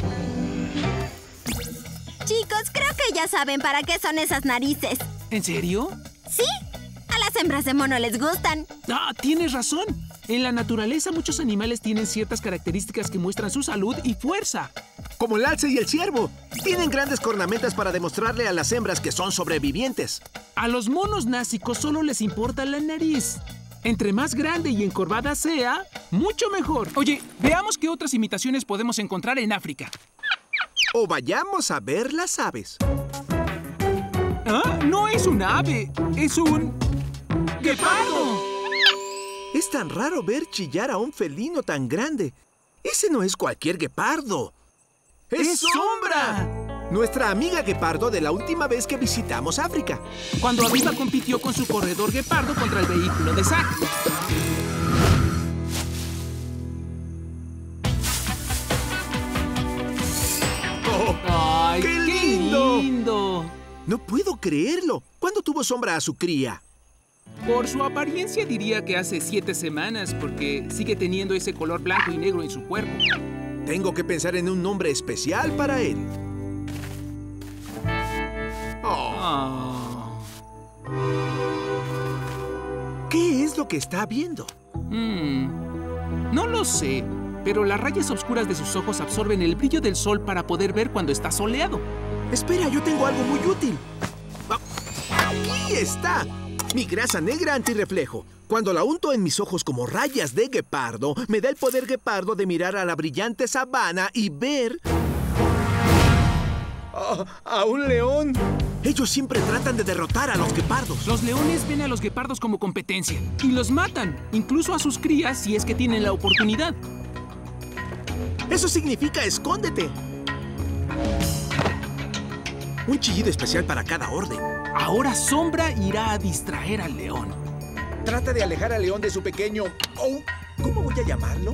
Chicos, creo que ya saben para qué son esas narices. ¿En serio? Sí, a las hembras de mono les gustan. Ah, tienes razón. En la naturaleza muchos animales tienen ciertas características que muestran su salud y fuerza. Como el alce y el ciervo. Tienen grandes cornamentas para demostrarle a las hembras que son sobrevivientes. A los monos násicos solo les importa la nariz. Entre más grande y encorvada sea, mucho mejor. Oye, veamos qué otras imitaciones podemos encontrar en África. O vayamos a ver las aves. Ah, no es un ave, es un... ¡guepardo! Es tan raro ver chillar a un felino tan grande. Ese no es cualquier guepardo. ¡Es, ¡Es Sombra! Nuestra amiga guepardo de la última vez que visitamos África. Cuando Aviva compitió con su corredor guepardo contra el vehículo de Zack. Oh, ¡Ay, qué qué lindo! lindo! No puedo creerlo. ¿Cuándo tuvo Sombra a su cría? Por su apariencia diría que hace siete semanas, porque sigue teniendo ese color blanco y negro en su cuerpo. Tengo que pensar en un nombre especial para él. Oh. Oh. ¿Qué es lo que está viendo? Hmm. No lo sé, pero las rayas oscuras de sus ojos absorben el brillo del sol para poder ver cuando está soleado. Espera, yo tengo algo muy útil. ¡Aquí está! Mi grasa negra antirreflejo. Cuando la unto en mis ojos como rayas de guepardo, me da el poder guepardo de mirar a la brillante sabana y ver... Oh, ¡a un león! Ellos siempre tratan de derrotar a los guepardos. Los leones ven a los guepardos como competencia y los matan, incluso a sus crías si es que tienen la oportunidad. Eso significa escóndete. Un chillido especial para cada orden. Ahora Sombra irá a distraer al león. Trata de alejar al león de su pequeño... Oh, ¿cómo voy a llamarlo?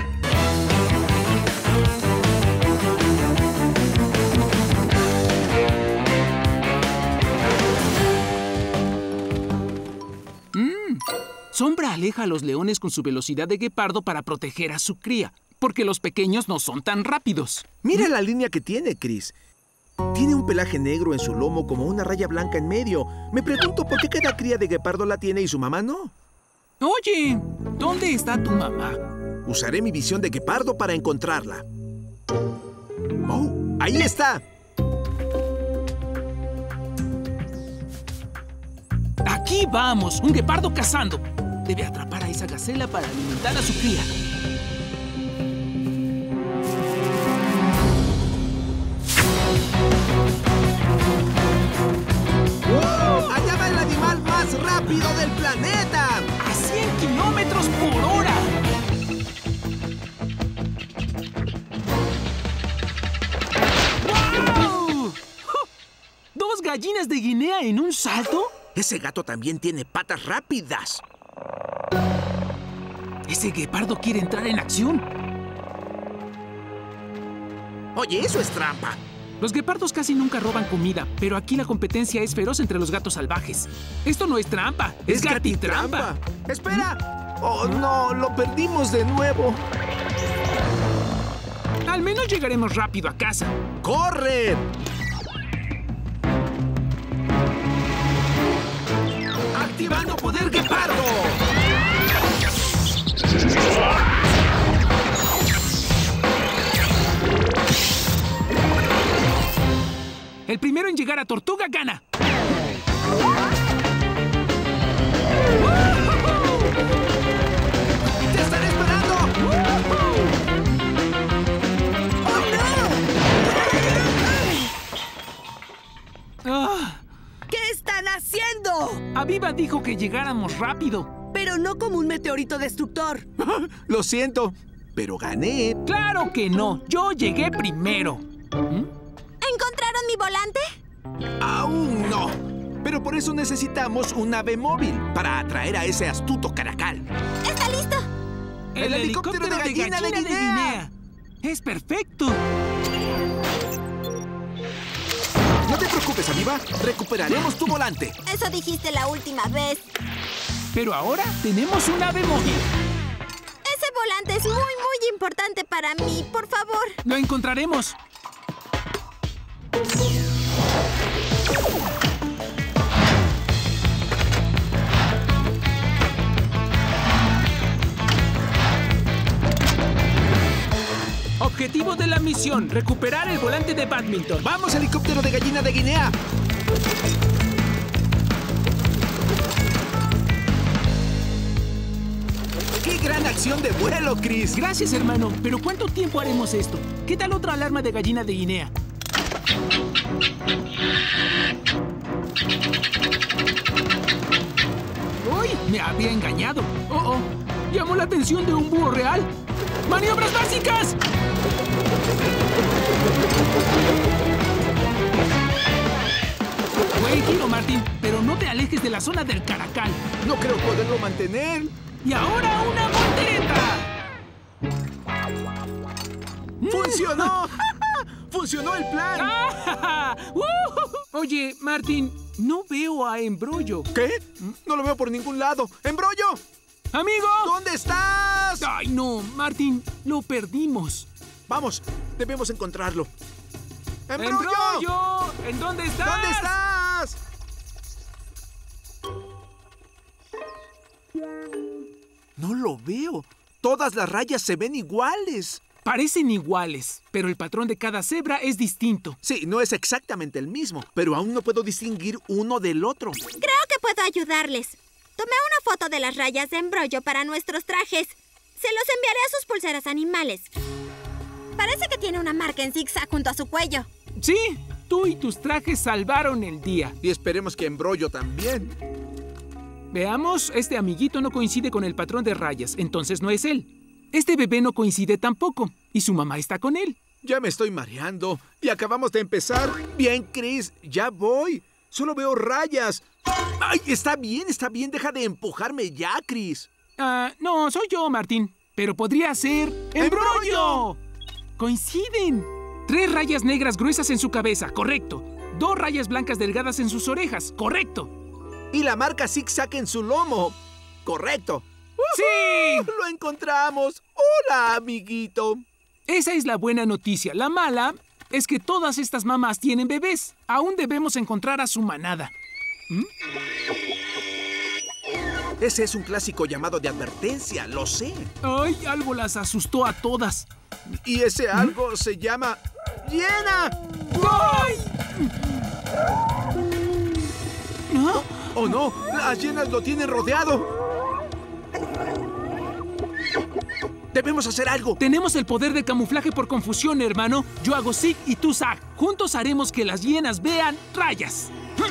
Mm. Sombra aleja a los leones con su velocidad de guepardo para proteger a su cría, porque los pequeños no son tan rápidos. Mira la línea que tiene, Chris. Tiene un pelaje negro en su lomo como una raya blanca en medio. Me pregunto por qué cada cría de guepardo la tiene y su mamá no. Oye, ¿dónde está tu mamá? Usaré mi visión de guepardo para encontrarla. ¡Oh! ¡Ahí está! Aquí vamos, un guepardo cazando. Debe atrapar a esa gacela para alimentar a su cría. ¡Allá va el animal más rápido del planeta! ¡A cien kilómetros por hora! ¡Wow! ¿Dos gallinas de Guinea en un salto? Ese gato también tiene patas rápidas. Ese guepardo quiere entrar en acción. Oye, eso es trampa. Los guepardos casi nunca roban comida, pero aquí la competencia es feroz entre los gatos salvajes. Esto no es trampa, es, es gatitrampa. ¡Espera! ¡Oh, no! ¡Lo perdimos de nuevo! Al menos llegaremos rápido a casa. ¡Corre! ¡Activando poder guepardo! El primero en llegar a Tortuga gana. ¡Te estaré esperando! ¡Oh, no! Ah. ¿Qué están haciendo? Aviva dijo que llegáramos rápido. Pero no como un meteorito destructor. Lo siento, pero gané. ¡Claro que no! Yo llegué primero. ¿Mm? ¿Encontraron mi volante? Aún no. Pero por eso necesitamos un ave móvil para atraer a ese astuto caracal. ¡Está listo! El, El helicóptero, helicóptero de gallina, de, gallina de, Guinea. de Guinea. ¡Es perfecto! ¡No No te preocupes, Aviva. Recuperaremos tu volante. Eso dijiste la última vez. Pero ahora tenemos un ave móvil. Ese volante es muy, muy importante para mí. Por favor. Lo encontraremos. Objetivo de la misión, recuperar el volante de bádminton. ¡Vamos, helicóptero de gallina de Guinea! ¡Qué gran acción de vuelo, Chris! Gracias, hermano. Pero ¿cuánto tiempo haremos esto? ¿Qué tal otra alarma de gallina de Guinea? ¡Uy! Me había engañado. ¡Oh, oh! Llamó la atención de un búho real. ¡Maniobras básicas! Buen giro, Martín, pero no te alejes de la zona del Caracal. No creo poderlo mantener. Y ahora una voltereta. ¡Funcionó! ¡Funcionó el plan! Oye, Martín, no veo a Embrollo. ¿Qué? No lo veo por ningún lado. ¡Embrollo! ¡Amigo! ¿Dónde estás? Ay, no, Martín, lo perdimos. Vamos, debemos encontrarlo. ¡Embrollo! ¡Embrollo! ¿En dónde estás? ¿Dónde estás? No lo veo. Todas las rayas se ven iguales. Parecen iguales, pero el patrón de cada cebra es distinto. Sí, no es exactamente el mismo, pero aún no puedo distinguir uno del otro. Creo que puedo ayudarles. Tomé una foto de las rayas de Embrollo para nuestros trajes. Se los enviaré a sus pulseras animales. Parece que tiene una marca en zigzag junto a su cuello. Sí, tú y tus trajes salvaron el día. Y esperemos que Embrollo también. Veamos, este amiguito no coincide con el patrón de rayas, entonces no es él. Este bebé no coincide tampoco, y su mamá está con él. Ya me estoy mareando, y acabamos de empezar. Bien, Chris, ya voy. Solo veo rayas. ¡Ay, está bien, está bien! Deja de empujarme ya, Chris. Ah, uh, no, soy yo, Martín. Pero podría ser... ¡Embrollo! ¡Coinciden! Tres rayas negras gruesas en su cabeza, correcto. Dos rayas blancas delgadas en sus orejas, correcto. Y la marca zigzag en su lomo, correcto. ¡Sí! ¡Lo encontramos! ¡Hola, amiguito! Esa es la buena noticia. La mala es que todas estas mamás tienen bebés. Aún debemos encontrar a su manada. ¿Mm? Ese es un clásico llamado de advertencia, lo sé. Ay, algo las asustó a todas. Y ese algo ¿Mm? se llama... ¡Hiena! ¡Ay! ¿No? ¡Oh, no! ¡Las hienas lo tienen rodeado! ¡Debemos hacer algo! Tenemos el poder de camuflaje por confusión, hermano. Yo hago zig y tú zag. Juntos haremos que las hienas vean rayas.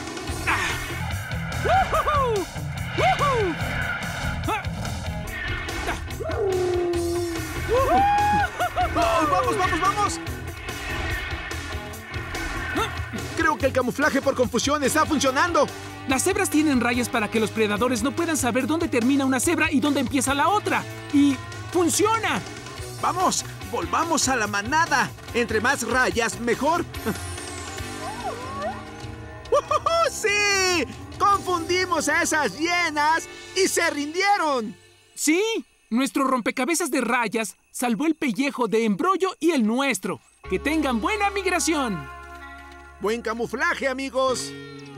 ¡Oh, ¡vamos, vamos, vamos! Creo que el camuflaje por confusión está funcionando. Las cebras tienen rayas para que los predadores no puedan saber dónde termina una cebra y dónde empieza la otra. Y ¡funciona! ¡Vamos! ¡Volvamos a la manada! Entre más rayas, mejor. ¡Uh, sí! ¡Confundimos a esas hienas y se rindieron! ¡Sí! Nuestro rompecabezas de rayas salvó el pellejo de Embrollo y el nuestro. ¡Que tengan buena migración! ¡Buen camuflaje, amigos!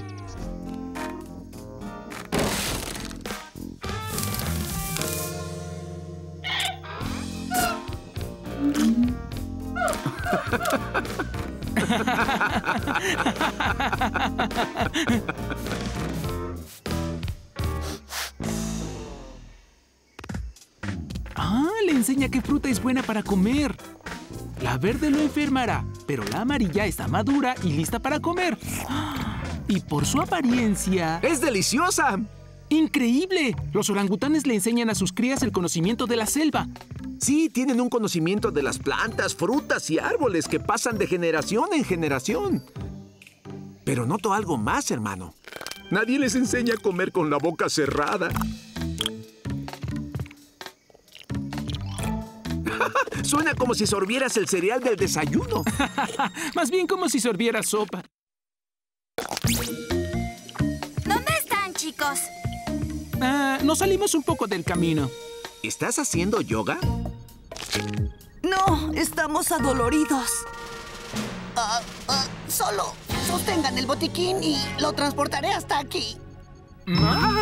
Ah, le enseña qué fruta es buena para comer. La verde lo enfermará, pero la amarilla está madura y lista para comer. Y por su apariencia... ¡Es deliciosa! ¡Increíble! Los orangutanes le enseñan a sus crías el conocimiento de la selva. Sí, tienen un conocimiento de las plantas, frutas y árboles que pasan de generación en generación. Pero noto algo más, hermano. Nadie les enseña a comer con la boca cerrada. Suena como si sorbieras el cereal del desayuno. Más bien como si sorbieras sopa. chicos? Ah, nos salimos un poco del camino. ¿Estás haciendo yoga? No, estamos adoloridos. Ah, ah, solo sostengan el botiquín y lo transportaré hasta aquí. Ah.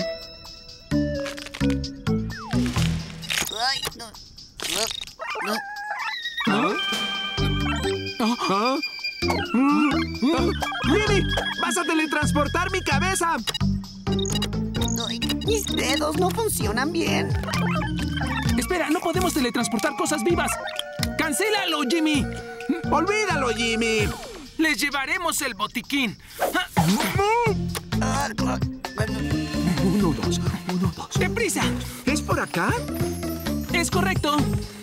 Ay, no, no, no. ¿Ah? ¿Ah? ¡Lily! ¡Vas a teletransportar mi cabeza! Ay, mis dedos no funcionan bien. Espera, no podemos teletransportar cosas vivas. ¡Cancélalo, Jimmy! ¡Olvídalo, Jimmy! Les llevaremos el botiquín. Ah, ah, Uno, dos, uno, dos. ¡Deprisa! ¿Es por acá? Es correcto.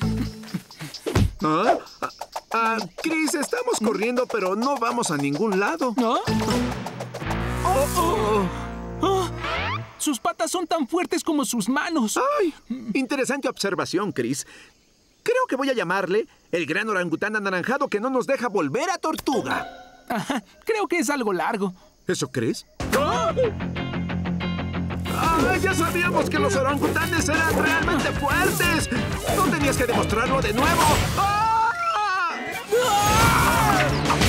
¿Ah? Ah, ah, Chris, estamos corriendo, pero no vamos a ningún lado. ¿No? Oh, oh. Oh. Sus patas son tan fuertes como sus manos. ¡Ay! Interesante observación, Chris. Creo que voy a llamarle el gran orangután anaranjado que no nos deja volver a Tortuga. Ajá, creo que es algo largo. ¿Eso crees? ¡Ah! ¡Ah! ¡Ya sabíamos que los orangutanes eran realmente fuertes! ¡No tenías que demostrarlo de nuevo! ¡Ah! ¡Ah!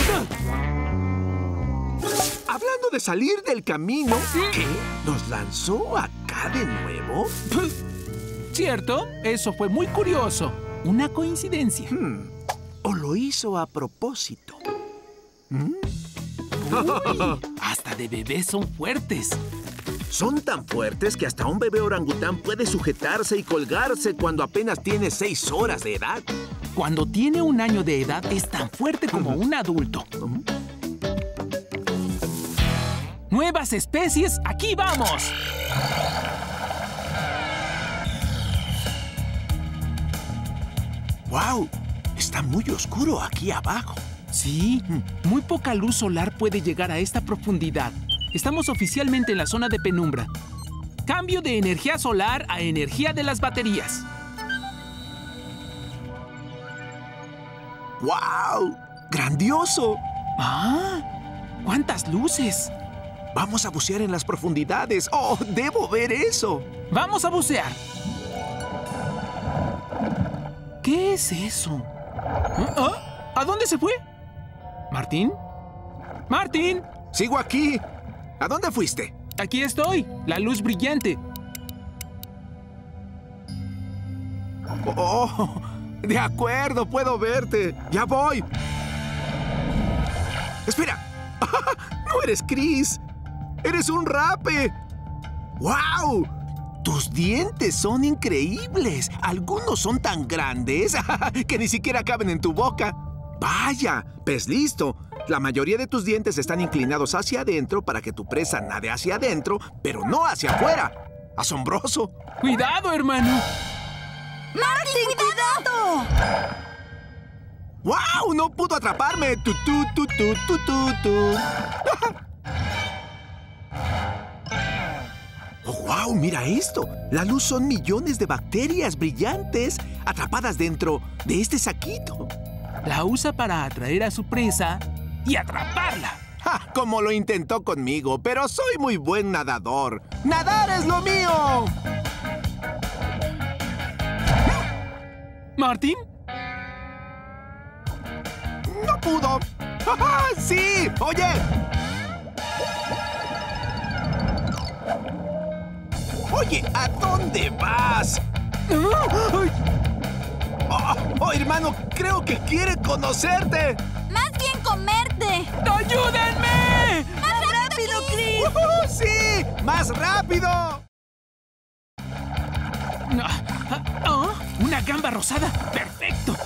Hablando de salir del camino, ¿qué? ¿Nos lanzó acá de nuevo? Cierto, eso fue muy curioso. Una coincidencia. Hmm. ¿O lo hizo a propósito? ¿Mm? Uy, hasta de bebés son fuertes. Son tan fuertes que hasta un bebé orangután puede sujetarse y colgarse cuando apenas tiene seis horas de edad. Cuando tiene un año de edad es tan fuerte como un adulto. ¡Nuevas especies! ¡Aquí vamos! ¡Wow! Está muy oscuro aquí abajo. Sí, muy poca luz solar puede llegar a esta profundidad. Estamos oficialmente en la zona de penumbra. Cambio de energía solar a energía de las baterías. ¡Wow! ¡Grandioso! ¡Ah! ¡Cuántas luces! Vamos a bucear en las profundidades. ¡Oh, debo ver eso! ¡Vamos a bucear! ¿Qué es eso? ¿Ah? ¿A dónde se fue? ¿Martín? ¡Martín! ¡Sigo aquí! ¿A dónde fuiste? Aquí estoy, la luz brillante. ¡Oh! De acuerdo, puedo verte. ¡Ya voy! ¡Espera! ¡No eres Chris! ¡Eres un rape! ¡Wow! ¡Tus dientes son increíbles! Algunos son tan grandes que ni siquiera caben en tu boca. ¡Vaya! ¡Pez listo! La mayoría de tus dientes están inclinados hacia adentro para que tu presa nade hacia adentro, pero no hacia afuera. ¡Asombroso! ¡Cuidado, hermano! ¡Martín, cuidado! ¡Wow! ¡No pudo atraparme! ¡Tu, tu, tu, tu, tu, tu, tu! ¡Oh, wow! ¡Mira esto! La luz son millones de bacterias brillantes atrapadas dentro de este saquito. La usa para atraer a su presa y atraparla. ¡Ja! Como lo intentó conmigo, pero soy muy buen nadador. ¡Nadar es lo mío! ¿Martín? ¡No pudo! ¡Ja, sí! ¡Oye! Oye, ¿a dónde vas? Oh, oh, hermano, creo que quiere conocerte. Más bien comerte. ¡Ayúdenme! ¡Más rápido, Chris! Uh, ¡Sí! ¡Más rápido! Oh, ¡una gamba rosada! ¡Perfecto!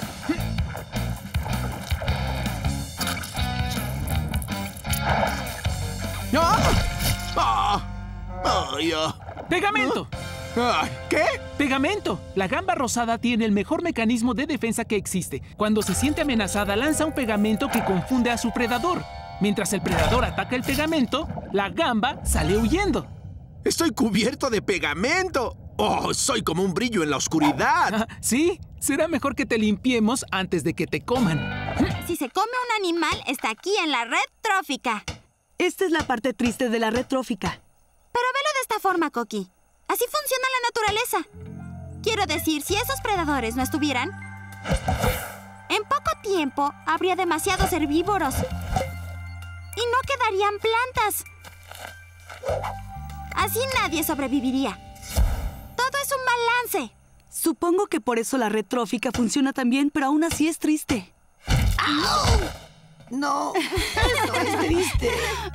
¡Ah! ¡Ay, ah! ¡Pegamento! Ay, ¿qué? ¡Pegamento! La gamba rosada tiene el mejor mecanismo de defensa que existe. Cuando se siente amenazada, lanza un pegamento que confunde a su predador. Mientras el predador ataca el pegamento, la gamba sale huyendo. ¡Estoy cubierto de pegamento! ¡Oh, soy como un brillo en la oscuridad! Ah, sí, será mejor que te limpiemos antes de que te coman. Si se come un animal, está aquí en la red trófica. Esta es la parte triste de la red trófica. Pero ve esta forma, Coqui. Así funciona la naturaleza. Quiero decir, si esos predadores no estuvieran, en poco tiempo habría demasiados herbívoros. Y no quedarían plantas. Así nadie sobreviviría. Todo es un balance. Supongo que por eso la red trófica funciona tan bien, pero aún así es triste. ¡Au! No, esto es triste.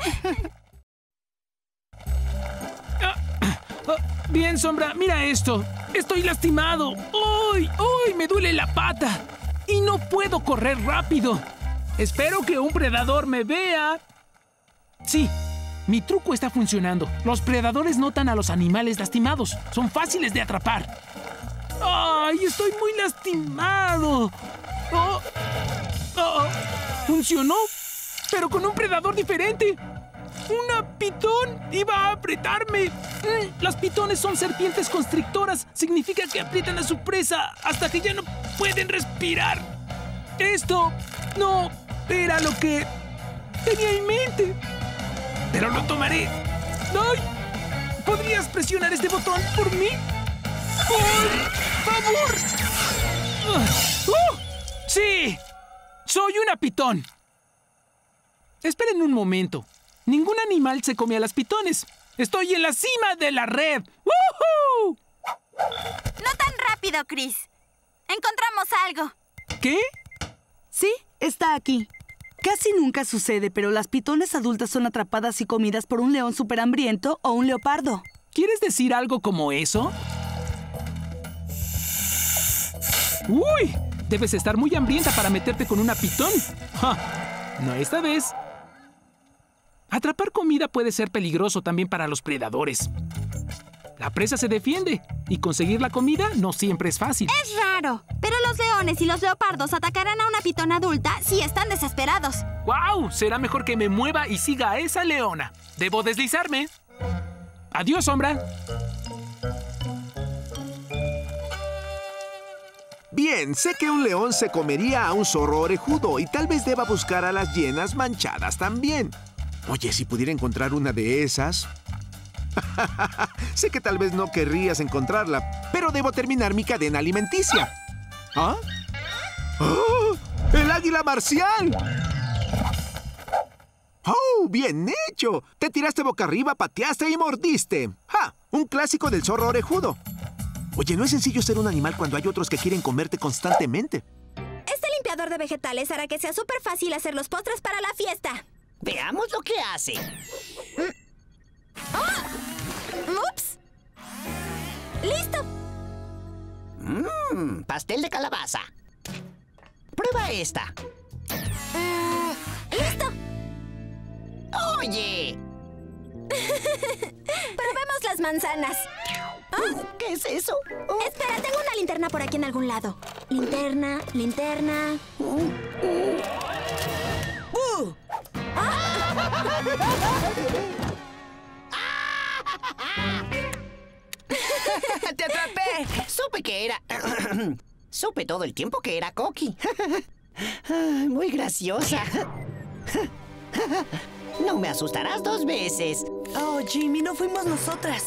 Ah, ah, bien, Sombra, mira esto. Estoy lastimado. ¡Uy! ¡Uy! Me duele la pata. Y no puedo correr rápido. Espero que un predador me vea. Sí, mi truco está funcionando. Los predadores notan a los animales lastimados. Son fáciles de atrapar. ¡Ay! Estoy muy lastimado. Oh, oh, funcionó, pero con un predador diferente. ¡Una pitón! ¡Iba a apretarme! Mm, las pitones son serpientes constrictoras. Significa que aprietan a su presa hasta que ya no pueden respirar. Esto no era lo que tenía en mente. Pero lo tomaré. ¡Ay! ¿Podrías presionar este botón por mí? ¡Por favor! Uh, uh, ¡Sí! ¡Soy una pitón! Esperen un momento. Ningún animal se come a las pitones. Estoy en la cima de la red. ¡Woohoo! No tan rápido, Chris. Encontramos algo. ¿Qué? Sí, está aquí. Casi nunca sucede, pero las pitones adultas son atrapadas y comidas por un león superhambriento o un leopardo. ¿Quieres decir algo como eso? ¡Uy! Debes estar muy hambrienta para meterte con una pitón. ¡Ja! No esta vez. Atrapar comida puede ser peligroso también para los predadores. La presa se defiende y conseguir la comida no siempre es fácil. Es raro, pero los leones y los leopardos atacarán a una pitón adulta si están desesperados. ¡Guau! Será mejor que me mueva y siga a esa leona. Debo deslizarme. Adiós, Sombra. Bien, sé que un león se comería a un zorro orejudo y tal vez deba buscar a las hienas manchadas también. Oye, si pudiera encontrar una de esas... Sé que tal vez no querrías encontrarla, pero debo terminar mi cadena alimenticia. ¿Ah? ¡Oh! ¡El águila marcial! ¡Oh! ¡Bien hecho! Te tiraste boca arriba, pateaste y mordiste. ¡Ja! Un clásico del zorro orejudo. Oye, no es sencillo ser un animal cuando hay otros que quieren comerte constantemente. Este limpiador de vegetales hará que sea súper fácil hacer los postres para la fiesta. Veamos lo que hace. ¡Oh! ¡Ups! ¡Listo! Mmm, pastel de calabaza. Prueba esta. Mm, ¡Listo! ¡Oye! Probemos las manzanas. ¿Oh? ¿Qué es eso? Oh. Espera, tengo una linterna por aquí en algún lado. Linterna, linterna. Uh, uh. ¡Uh! ¡Ah! ¡Te atrapé! Supe que era... Supe todo el tiempo que era Coqui. Muy graciosa. No me asustarás dos veces. Oh, Jimmy, no fuimos nosotras.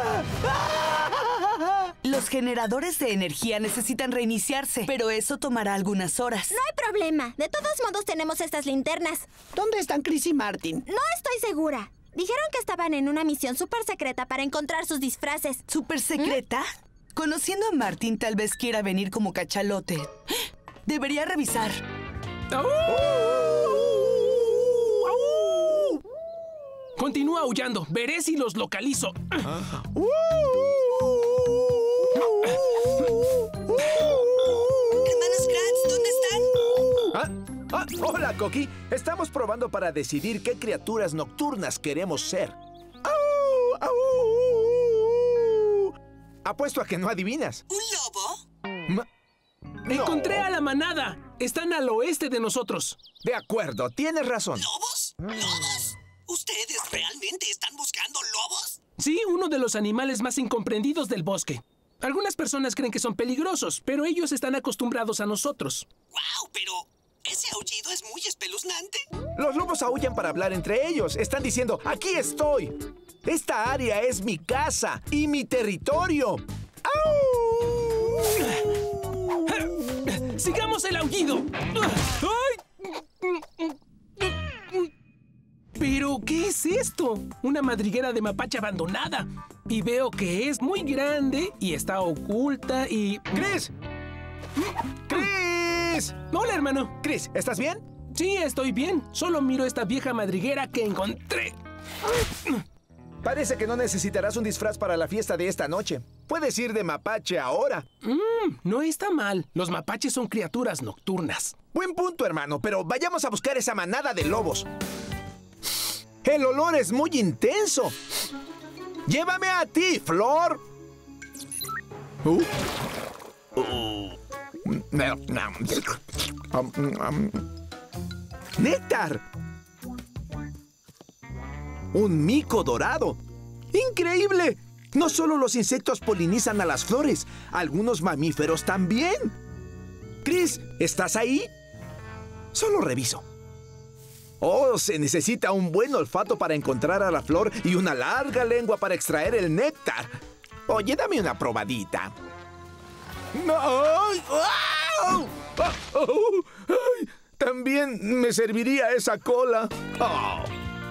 Los generadores de energía necesitan reiniciarse, pero eso tomará algunas horas. No hay problema. De todos modos tenemos estas linternas. ¿Dónde están Chris y Martin? No estoy segura. Dijeron que estaban en una misión súper secreta para encontrar sus disfraces. ¿Súper secreta? ¿Mm? Conociendo a Martin, tal vez quiera venir como cachalote. Debería revisar. Continúa aullando. Veré si los localizo. Ah. Hermanos Kratts, ¿dónde están? ¿Ah? Ah, hola, Coqui. Estamos probando para decidir qué criaturas nocturnas queremos ser. ¡Au! ¡Au! Apuesto a que no adivinas. ¿Un lobo? Ma no. Encontré a la manada. Están al oeste de nosotros. De acuerdo, tienes razón. ¿Lobos? ¿Lobos? ¿Ustedes realmente están buscando lobos? Sí, uno de los animales más incomprendidos del bosque. Algunas personas creen que son peligrosos, pero ellos están acostumbrados a nosotros. ¡Wow! Pero ese aullido es muy espeluznante. Los lobos aullan para hablar entre ellos. Están diciendo, ¡aquí estoy! Esta área es mi casa y mi territorio. ¡Au! ¡Sigamos el aullido! ¡Ay! ¿Pero qué es esto? Una madriguera de mapache abandonada. Y veo que es muy grande y está oculta y... ¡Chris! ¡Chris! Hola, hermano. Chris, ¿estás bien? Sí, estoy bien. Solo miro esta vieja madriguera que encontré. Parece que no necesitarás un disfraz para la fiesta de esta noche. Puedes ir de mapache ahora. Mmm, no está mal. Los mapaches son criaturas nocturnas. Buen punto, hermano, pero vayamos a buscar esa manada de lobos. El olor es muy intenso. ¡Llévame a ti, Flor! Uh. Uh. ¡Néctar! ¡Un mico dorado! ¡Increíble! No solo los insectos polinizan a las flores, algunos mamíferos también. Chris, ¿estás ahí? Solo reviso. Oh, se necesita un buen olfato para encontrar a la flor y una larga lengua para extraer el néctar. Oye, dame una probadita. ¡Ay! ¡Au! ¡Au! ¡Ay! También me serviría esa cola. Oh.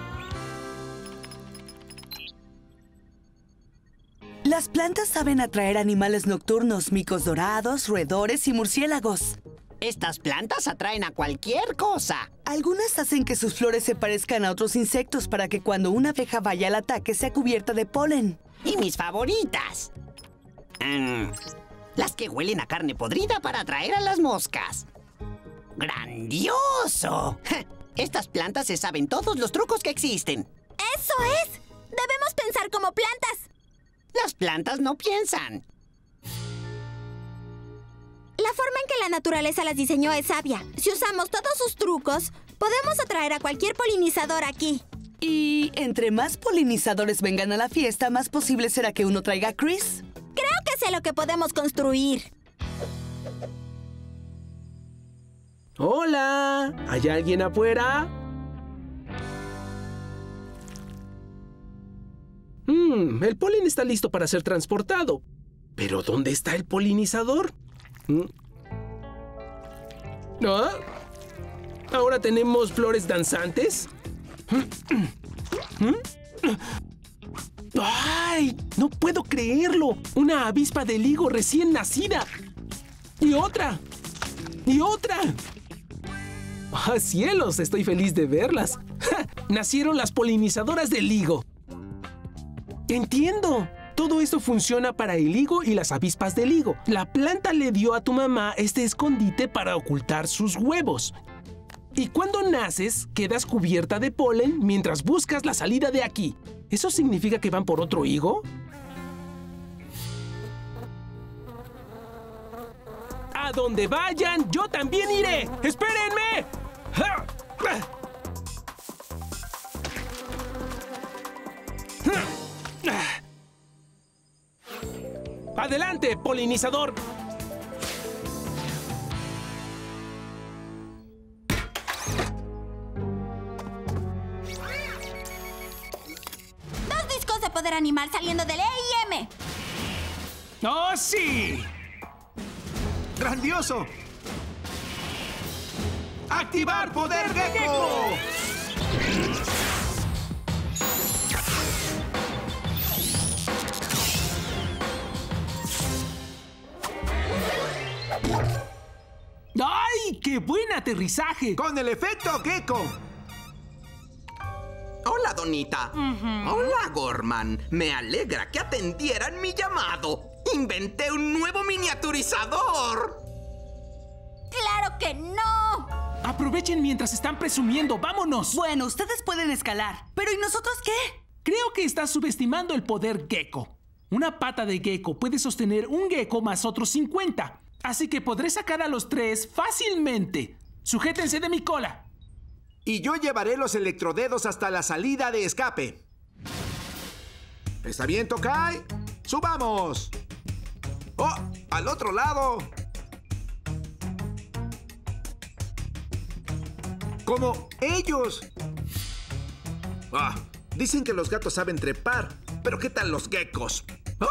Las plantas saben atraer animales nocturnos, micos dorados, roedores y murciélagos. Estas plantas atraen a cualquier cosa. Algunas hacen que sus flores se parezcan a otros insectos para que cuando una abeja vaya al ataque sea cubierta de polen. Y mis favoritas. Mm, las que huelen a carne podrida para atraer a las moscas. ¡Grandioso! Estas plantas se saben todos los trucos que existen. ¡Eso es! Debemos pensar como plantas. Las plantas no piensan. La forma en que la naturaleza las diseñó es sabia. Si usamos todos sus trucos, podemos atraer a cualquier polinizador aquí. Y entre más polinizadores vengan a la fiesta, más posible será que uno traiga a Chris. Creo que sé lo que podemos construir. ¡Hola! ¿Hay alguien afuera? Mmm, el polen está listo para ser transportado. ¿Pero dónde está el polinizador? ¿Ah? ¿Ahora tenemos flores danzantes? ¡Ay! ¡No puedo creerlo! ¡Una avispa del higo recién nacida! ¡Y otra! ¡Y otra! ¡Ah, cielos! Estoy feliz de verlas. ¡Ja! Nacieron las polinizadoras del higo. ¡Entiendo! Todo esto funciona para el higo y las avispas del higo. La planta le dio a tu mamá este escondite para ocultar sus huevos. Y cuando naces, quedas cubierta de polen mientras buscas la salida de aquí. ¿Eso significa que van por otro higo? A donde vayan, yo también iré. ¡Espérenme! ¡Ja! ¡Ja! ¡Adelante, polinizador! Dos discos de poder animal saliendo del E I M. ¡Oh, sí! ¡Grandioso! ¡Activar poder gecko! ¡Ay, qué buen aterrizaje! ¡Con el efecto gecko! Hola, Donita. Uh-huh. Hola, Gorman. Me alegra que atendieran mi llamado. Inventé un nuevo miniaturizador. ¡Claro que no! Aprovechen mientras están presumiendo. ¡Vámonos! Bueno, ustedes pueden escalar. ¿Pero y nosotros qué? Creo que estás subestimando el poder gecko. Una pata de gecko puede sostener un gecko más otros cincuenta. Así que podré sacar a los tres fácilmente. Sujétense de mi cola. Y yo llevaré los electrodedos hasta la salida de escape. ¿Está bien, Tokai? ¡Subamos! ¡Oh! ¡Al otro lado! ¡Como ellos! ¡Ah! Dicen que los gatos saben trepar, pero ¿qué tal los geckos? ¡Oh!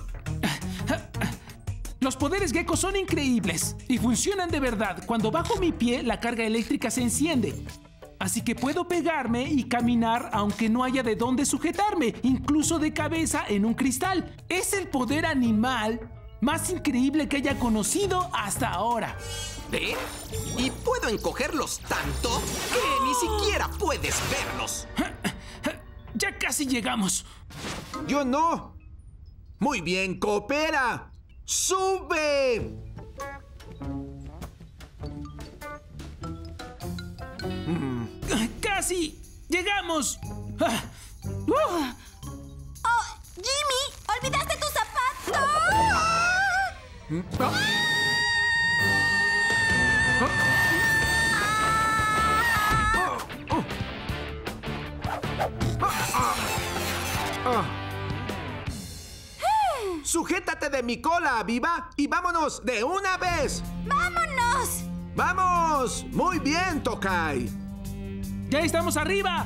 Los poderes gecko son increíbles y funcionan de verdad. Cuando bajo mi pie, la carga eléctrica se enciende. Así que puedo pegarme y caminar aunque no haya de dónde sujetarme, incluso de cabeza en un cristal. Es el poder animal más increíble que haya conocido hasta ahora. ¿Ve? Y puedo encogerlos tanto que ni siquiera puedes verlos. Ya casi llegamos. ¡Yo no! Muy bien, coopera. ¡Sube! Mm. ¡Casi! ¡Llegamos! Ah. Uh. ¡Oh, Jimmy! ¡Olvidaste tu zapato! ¿Ah? ¡Sujétate de mi cola, Viva! ¡Y vámonos de una vez! ¡Vámonos! ¡Vamos! ¡Muy bien, Tokai! ¡Ya estamos arriba!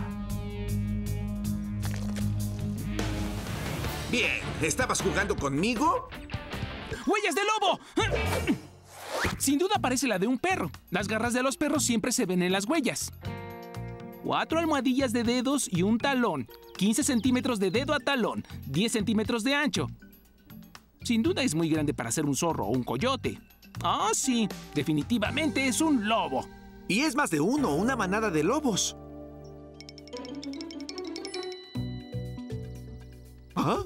Bien, ¿estabas jugando conmigo? ¡Huellas de lobo! Sin duda parece la de un perro. Las garras de los perros siempre se ven en las huellas. Cuatro almohadillas de dedos y un talón. quince centímetros de dedo a talón. diez centímetros de ancho. Sin duda es muy grande para ser un zorro o un coyote. Ah, sí, definitivamente es un lobo. Y es más de uno, una manada de lobos. ¿Ah?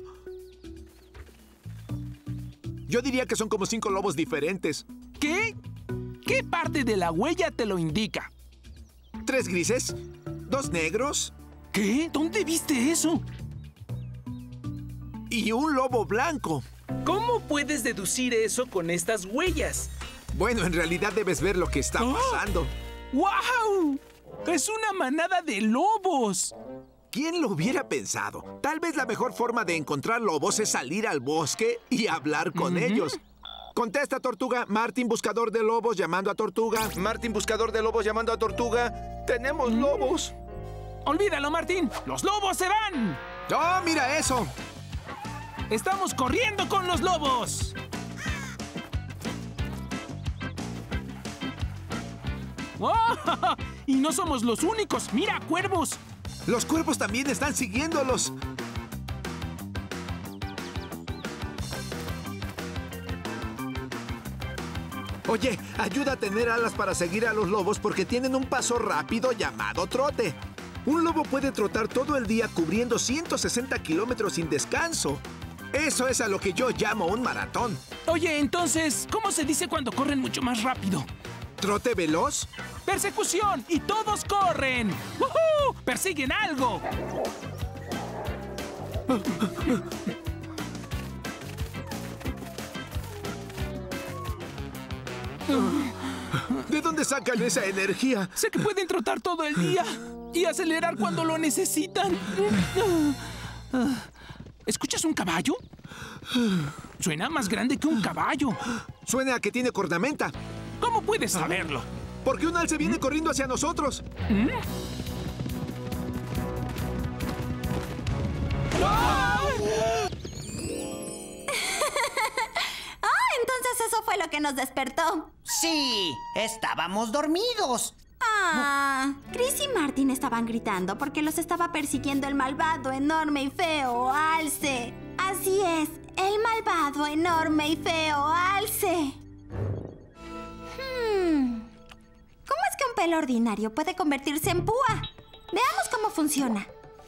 Yo diría que son como cinco lobos diferentes. ¿Qué? ¿Qué parte de la huella te lo indica? Tres grises, dos negros. ¿Qué? ¿Dónde viste eso? Y un lobo blanco. ¿Cómo puedes deducir eso con estas huellas? Bueno, en realidad debes ver lo que está ¡Oh! pasando. ¡Wow! ¡Es una manada de lobos! ¿Quién lo hubiera pensado? Tal vez la mejor forma de encontrar lobos es salir al bosque y hablar con Uh-huh. ellos. Contesta, Tortuga. Martín, buscador de lobos, llamando a Tortuga. Martín, buscador de lobos, llamando a Tortuga. ¡Tenemos Mm. lobos! ¡Olvídalo, Martín! ¡Los lobos se van! ¡Oh, mira eso! ¡Estamos corriendo con los lobos! ¡Oh! Y no somos los únicos. ¡Mira, cuervos! Los cuervos también están siguiéndolos. Oye, ayuda a tener alas para seguir a los lobos porque tienen un paso rápido llamado trote. Un lobo puede trotar todo el día cubriendo ciento sesenta kilómetros sin descanso. Eso es a lo que yo llamo un maratón. Oye, entonces, ¿cómo se dice cuando corren mucho más rápido? ¿Trote veloz? ¡Persecución! ¡Y todos corren! ¡Woohoo! ¡Persiguen algo! ¿De dónde sacan esa energía? Sé que pueden trotar todo el día y acelerar cuando lo necesitan. ¿Escuchas un caballo? Suena más grande que un caballo. Suena a que tiene cornamenta. ¿Cómo puedes saberlo? Porque un alce viene corriendo hacia nosotros. ¿Mm? Entonces eso fue lo que nos despertó. Sí, estábamos dormidos. Ah, Chris y Martin estaban gritando porque los estaba persiguiendo el malvado, enorme y feo alce. Así es, el malvado, enorme y feo alce. Hmm. ¿Cómo es que un pelo ordinario puede convertirse en púa? Veamos cómo funciona.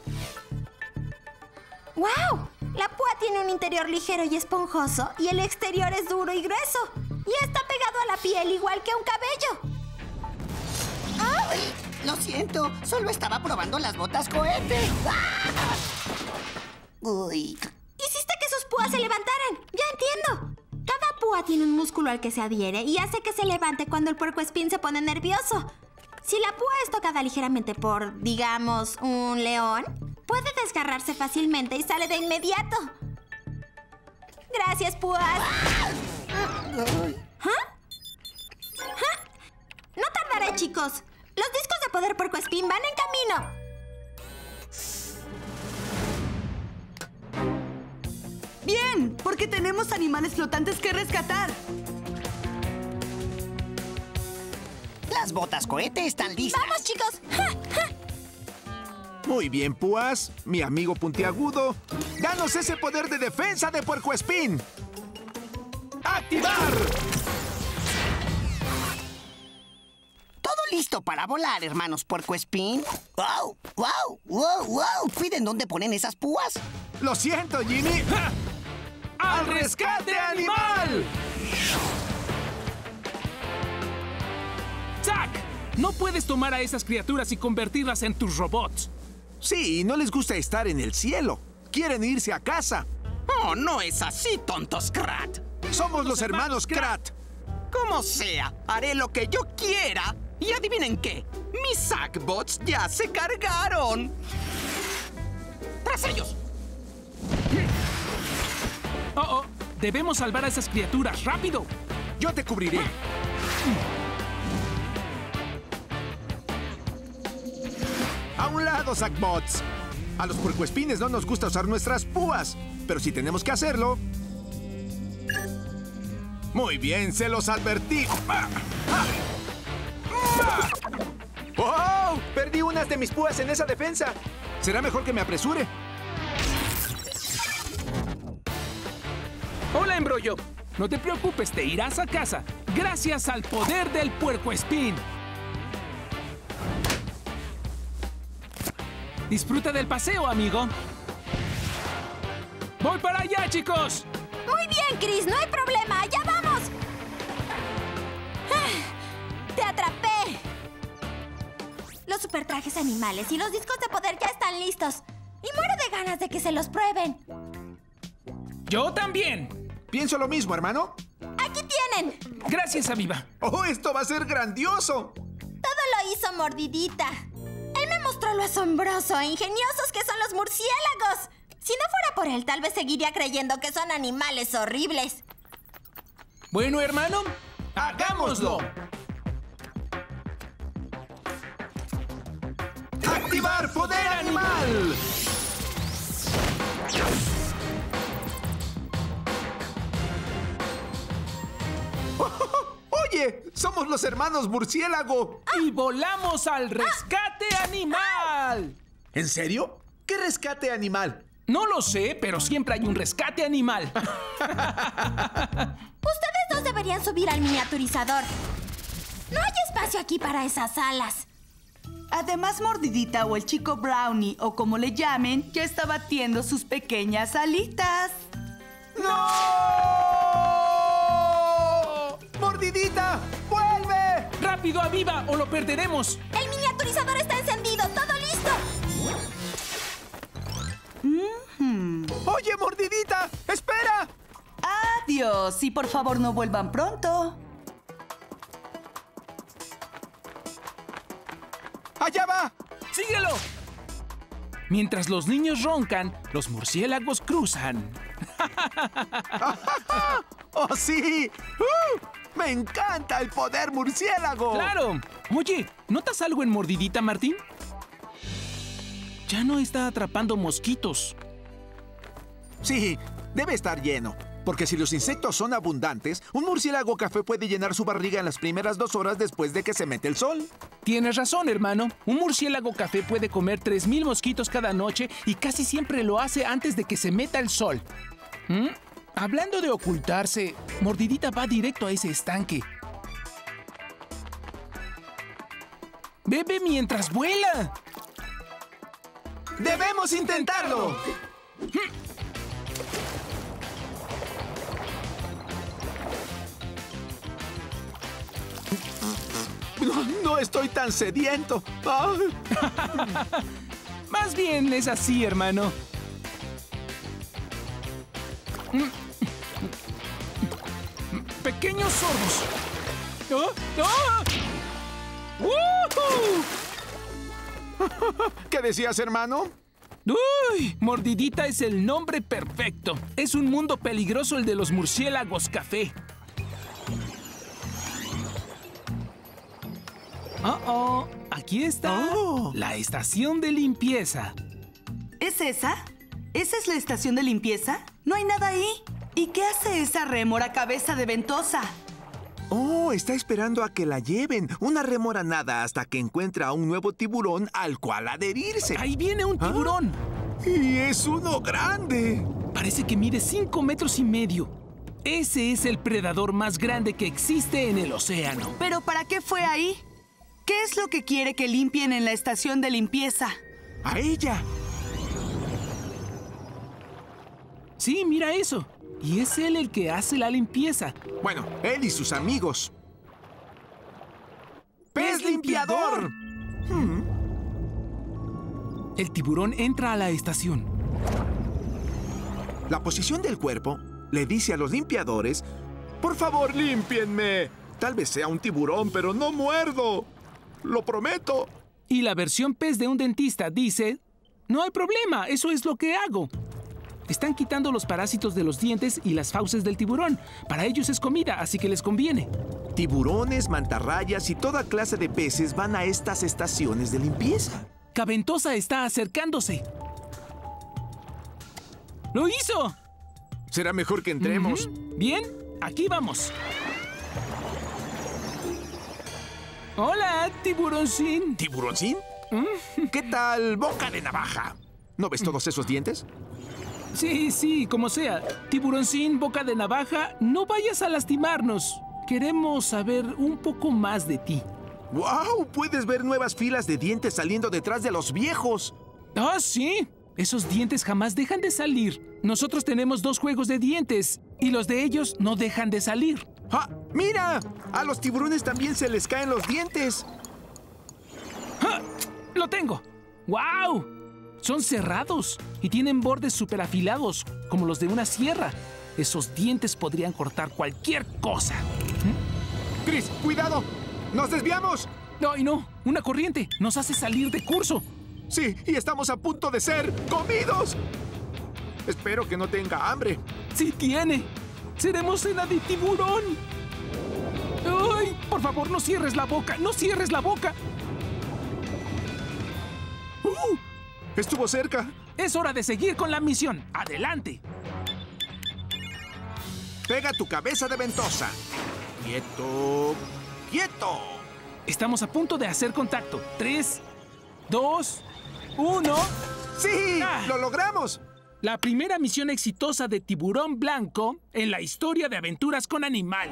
¡Wow! La púa tiene un interior ligero y esponjoso y el exterior es duro y grueso. Y está pegado a la piel igual que un cabello. ¡Ay! Lo siento, solo estaba probando las botas cohete. ¡Ah! Uy. Hiciste que sus púas se levantaran. Ya entiendo. Cada púa tiene un músculo al que se adhiere y hace que se levante cuando el puercoespín se pone nervioso. Si la púa es tocada ligeramente por, digamos, un león, puede desgarrarse fácilmente y sale de inmediato. Gracias, púas. ¿Ah? ¿Ah? No tardaré, chicos. Los discos de poder puercoespín van en camino. Bien, porque tenemos animales flotantes que rescatar. Las botas cohete están listas. ¡Vamos, chicos! ¡Ja, ja! Muy bien, Púas, mi amigo puntiagudo. ¡Danos ese poder de defensa de Puercoespín! ¡Activar! Todo listo para volar, hermanos Puercoespín. ¡Wow! ¡Wow! ¡Wow! ¡Wow! ¿Piden dónde ponen esas púas? ¡Lo siento, Jimmy! ¡Ja! ¡Al rescate animal! ¡Zack! No puedes tomar a esas criaturas y convertirlas en tus robots. Sí, no les gusta estar en el cielo. Quieren irse a casa. Oh, no es así, tontos Krat. Somos los hermanos Krat. Como sea, haré lo que yo quiera. Y adivinen qué, mis Zackbots ya se cargaron. ¡Tras ellos! Oh, oh, debemos salvar a esas criaturas, rápido. Yo te cubriré. A un lado, Zackbots. A los puercoespines no nos gusta usar nuestras púas, pero si tenemos que hacerlo... Muy bien, se los advertí. ¡Ah! ¡Ah! ¡Ah! ¡Oh! Perdí unas de mis púas en esa defensa. Será mejor que me apresure. Hola, Embrollo. No te preocupes, te irás a casa. Gracias al poder del Puercoespín. Disfruta del paseo, amigo. ¡Voy para allá, chicos! Muy bien, Chris, no hay problema. ¡Allá vamos! ¡Ah! ¡Te atrapé! Los supertrajes animales y los discos de poder ya están listos. Y muero de ganas de que se los prueben. ¡Yo también! Pienso lo mismo, hermano. ¡Aquí tienen! Gracias, Aviva. ¡Oh, esto va a ser grandioso! Todo lo hizo Mordidita. Él me mostró lo asombroso e ingeniosos que son los murciélagos. Si no fuera por él, tal vez seguiría creyendo que son animales horribles. Bueno, hermano, ¡hagámoslo! ¡Activar poder animal! ¡Oye! ¡Somos los hermanos murciélago! Y volamos al rescate animal. ¿En serio? ¿Qué rescate animal? No lo sé, pero siempre hay un rescate animal. Ustedes dos deberían subir al miniaturizador. No hay espacio aquí para esas alas. Además, Mordidita o el chico Brownie, o como le llamen, ya está batiendo sus pequeñas alitas. ¡No! ¡Mordidita! ¡Vuelve! ¡Rápido, Aviva, o lo perderemos! El miniaturizador está encendido. ¡Todo listo! Mm-hmm. ¡Oye, Mordidita! ¡Espera! Adiós, y por favor no vuelvan pronto. ¡Allá va! ¡Síguelo! Mientras los niños roncan, los murciélagos cruzan. ¡Oh, sí! ¡Uh! ¡Me encanta el poder murciélago! ¡Claro! Oye, ¿notas algo en Mordidita, Martín? Ya no está atrapando mosquitos. Sí, debe estar lleno. Porque si los insectos son abundantes, un murciélago café puede llenar su barriga en las primeras dos horas después de que se mete el sol. Tienes razón, hermano. Un murciélago café puede comer tres mil mosquitos cada noche y casi siempre lo hace antes de que se meta el sol. ¿Mm? Hablando de ocultarse, Mordidita va directo a ese estanque. ¡Bebe mientras vuela! ¡Debemos intentarlo! No, no estoy tan sediento. Ah. Más bien es así, hermano. Pequeños sordos. ¡Oh! ¡Oh! ¡Woohoo! ¿Qué decías, hermano? ¡Uy! Mordidita es el nombre perfecto. Es un mundo peligroso el de los murciélagos café. Oh, oh, aquí está oh. la estación de limpieza. ¿Es esa? ¿Esa es la estación de limpieza? No hay nada ahí. ¿Y qué hace esa rémora cabeza de ventosa? Oh, está esperando a que la lleven. Una rémora nada hasta que encuentra a un nuevo tiburón al cual adherirse. ¡Ahí viene un tiburón! ¿Ah? ¡Y es uno grande! Parece que mide cinco metros y medio. Ese es el predador más grande que existe en el océano. ¿Pero para qué fue ahí? ¿Qué es lo que quiere que limpien en la estación de limpieza? ¡A ella! Sí, mira eso. Y es él el que hace la limpieza. Bueno, él y sus amigos. ¡Pez limpiador! Hmm. El tiburón entra a la estación. La posición del cuerpo le dice a los limpiadores: ¡por favor, límpienme! Tal vez sea un tiburón, pero no muerdo. ¡Lo prometo! Y la versión pez de un dentista dice: no hay problema, eso es lo que hago. Están quitando los parásitos de los dientes y las fauces del tiburón. Para ellos es comida, así que les conviene. Tiburones, mantarrayas y toda clase de peces van a estas estaciones de limpieza. Caventosa está acercándose. ¡Lo hizo! Será mejor que entremos. Uh-huh. Bien, aquí vamos. Hola, tiburoncín. ¿Tiburoncín? ¿Mm? ¿Qué tal boca de navaja? ¿No ves todos esos dientes? Sí, sí, como sea. Tiburoncín, boca de navaja, no vayas a lastimarnos. Queremos saber un poco más de ti. ¡Wow! Puedes ver nuevas filas de dientes saliendo detrás de los viejos. ¡Ah, sí! Esos dientes jamás dejan de salir. Nosotros tenemos dos juegos de dientes y los de ellos no dejan de salir. ¡Ah! ¡Mira! A los tiburones también se les caen los dientes. ¡Ah! ¡Lo tengo! ¡Wow! Son cerrados y tienen bordes súper afilados, como los de una sierra. Esos dientes podrían cortar cualquier cosa. ¿Mm? ¡Chris, cuidado! ¡Nos desviamos! ¡Ay, no! ¡Una corriente! ¡Nos hace salir de curso! Sí, y estamos a punto de ser comidos. Espero que no tenga hambre. ¡Sí tiene! ¡Seremos cena de tiburón! ¡Ay! Por favor, no cierres la boca. ¡No cierres la boca! ¡Uh! Estuvo cerca. Es hora de seguir con la misión. ¡Adelante! Pega tu cabeza de ventosa. ¡Quieto! ¡Quieto! Estamos a punto de hacer contacto. Tres, dos, uno. ¡Sí! ¡Ah! ¡Lo logramos! La primera misión exitosa de Tiburón Blanco en la historia de aventuras con animal.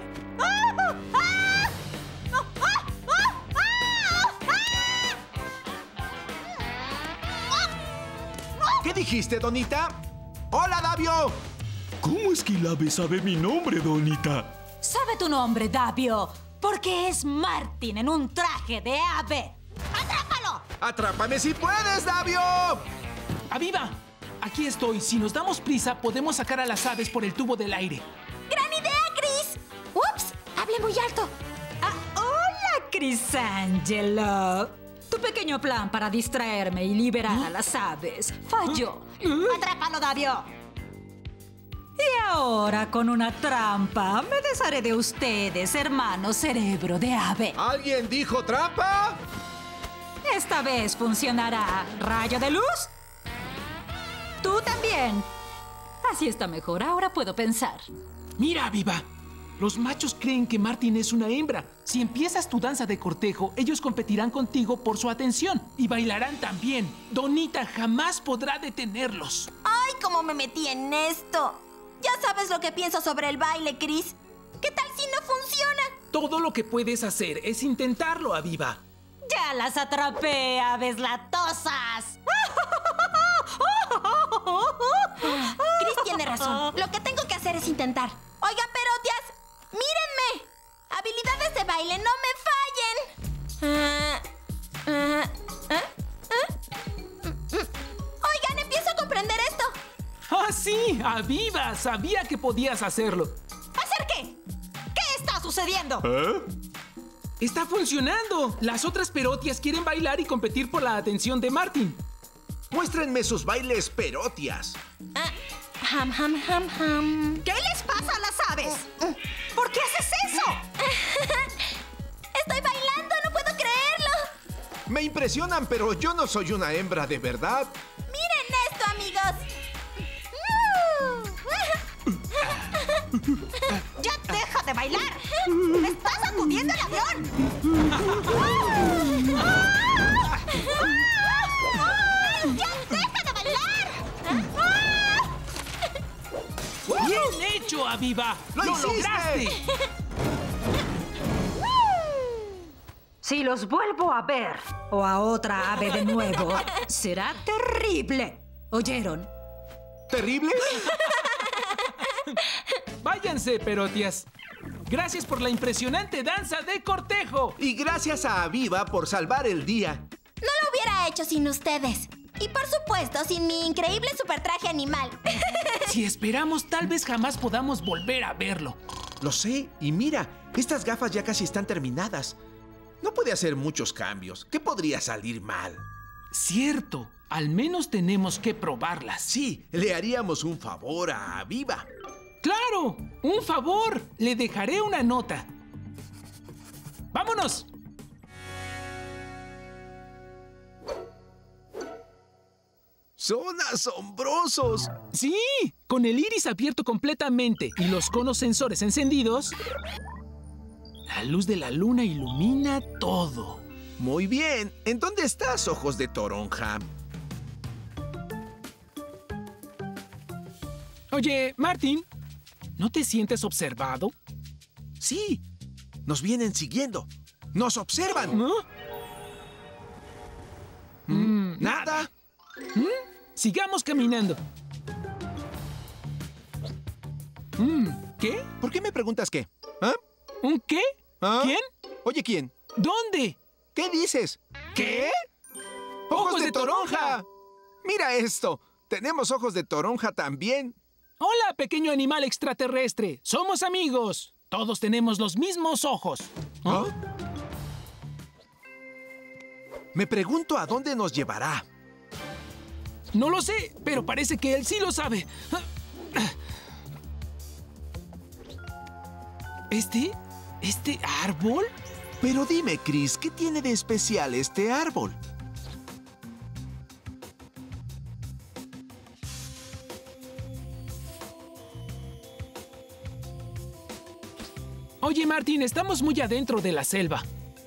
¿Qué dijiste, Donita? ¡Hola, Davio! ¿Cómo es que el ave sabe mi nombre, Donita? Sabe tu nombre, Davio, porque es Martin en un traje de ave. ¡Atrápalo! ¡Atrápame si puedes, Davio! ¡Aviva! Aquí estoy. Si nos damos prisa, podemos sacar a las aves por el tubo del aire. ¡Gran idea, Chris! ¡Ups! Hablé muy alto. Ah, hola, Crisangelo. Tu pequeño plan para distraerme y liberar ¿Ah? a las aves falló. ¿Ah? ¡Atrápalo, Davio! Y ahora, con una trampa, me desharé de ustedes, hermano cerebro de ave. ¿Alguien dijo trampa? Esta vez funcionará. ¿Rayo de luz? Tú también. Así está mejor. Ahora puedo pensar. Mira, Aviva. Los machos creen que Martin es una hembra. Si empiezas tu danza de cortejo, ellos competirán contigo por su atención y bailarán también. Donita jamás podrá detenerlos. ¡Ay, cómo me metí en esto! Ya sabes lo que pienso sobre el baile, Chris. ¿Qué tal si no funciona? Todo lo que puedes hacer es intentarlo, Aviva. ¡Ya las atrapé, aves latosas! Chris tiene razón. Lo que tengo que hacer es intentar. Oigan, perotias, mírenme. Habilidades de baile, no me fallen. Uh, uh, uh, uh. Oigan, empiezo a comprender esto. ¡Ah, sí! ¡Aviva! Sabía que podías hacerlo. ¿Hacer qué? ¿Qué está sucediendo? ¿Eh? ¡Está funcionando! Las otras perotias quieren bailar y competir por la atención de Martin. Muéstrenme sus bailes perotias. Ah, ham, ham, ham, ham. ¿Qué les pasa a las aves? ¿Por qué haces eso? Estoy bailando, no puedo creerlo. Me impresionan, pero yo no soy una hembra de verdad. Miren esto, amigos. ¡Ya deja de bailar! ¡Me estás sacudiendo el avión! ¡Ya deja de bailar! ¡Bien hecho, Aviva! ¡Lo, ¡Lo lograste! Si los vuelvo a ver o a otra ave de nuevo, será terrible. ¿Oyeron? ¿Terrible? Váyanse, perotias. Gracias por la impresionante danza de cortejo. Y gracias a Aviva por salvar el día. No lo hubiera hecho sin ustedes. Y por supuesto, sin mi increíble supertraje animal. Si esperamos, tal vez jamás podamos volver a verlo. Lo sé. Y mira, estas gafas ya casi están terminadas. No puede hacer muchos cambios. ¿Qué podría salir mal? Cierto. Al menos tenemos que probarlas. Sí, le haríamos un favor a Aviva. ¡Claro! ¡Un favor! Le dejaré una nota. ¡Vámonos! ¡Son asombrosos! ¡Sí! Con el iris abierto completamente y los conos sensores encendidos, la luz de la luna ilumina todo. Muy bien. ¿En dónde estás, ojos de toronja? Oye, Martin, ¿no te sientes observado? Sí. Nos vienen siguiendo. ¡Nos observan! ¿No? Mm, ¿Nada? ¿Mm? Sigamos caminando. Mm, ¿Qué? ¿Por qué me preguntas qué? ¿Ah? ¿Un qué? ¿Ah? ¿Quién? Oye, ¿quién? ¿Dónde? ¿Qué dices? ¿Qué? ¡Ojos, ¡Ojos de, de toronja! toronja! Mira esto. Tenemos ojos de toronja también. Hola, pequeño animal extraterrestre. Somos amigos. Todos tenemos los mismos ojos. ¿Oh? ¿Oh? Me pregunto a dónde nos llevará. No lo sé, pero parece que él sí lo sabe. ¿Este? ¿Este árbol? Pero dime, Chris, ¿qué tiene de especial este árbol? Oye, Martín, estamos muy adentro de la selva.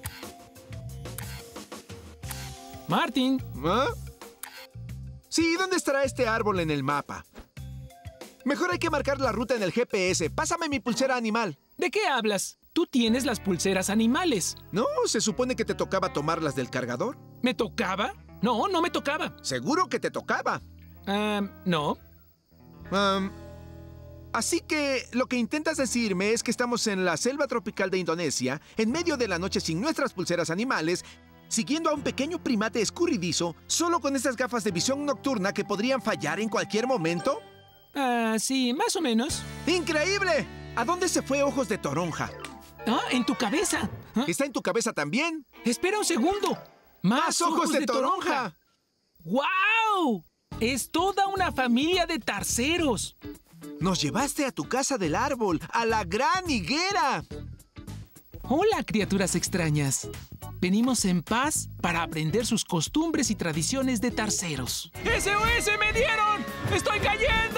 Martín. ¿Ah? Sí, ¿dónde estará este árbol en el mapa? Mejor hay que marcar la ruta en el G P S. Pásame mi pulsera animal. ¿De qué hablas? Tú tienes las pulseras animales. No, se supone que te tocaba tomarlas del cargador. ¿Me tocaba? No, no me tocaba. ¿Seguro que te tocaba? Um, no. Um, así que lo que intentas decirme es que estamos en la selva tropical de Indonesia, en medio de la noche sin nuestras pulseras animales, siguiendo a un pequeño primate escurridizo, solo con estas gafas de visión nocturna que podrían fallar en cualquier momento. Ah, sí, más o menos. ¡Increíble! ¿A dónde se fue Ojos de Toronja? Ah, en tu cabeza. ¿Ah? ¿Está en tu cabeza también? Espera un segundo. ¡Más, ¡Más ojos, ojos de, de toronja! ¡Guau! Es toda una familia de tarseros. Nos llevaste a tu casa del árbol, a la gran higuera. Hola, criaturas extrañas. Venimos en paz para aprender sus costumbres y tradiciones de tarseros. ¡S O S me dieron! ¡Estoy cayendo!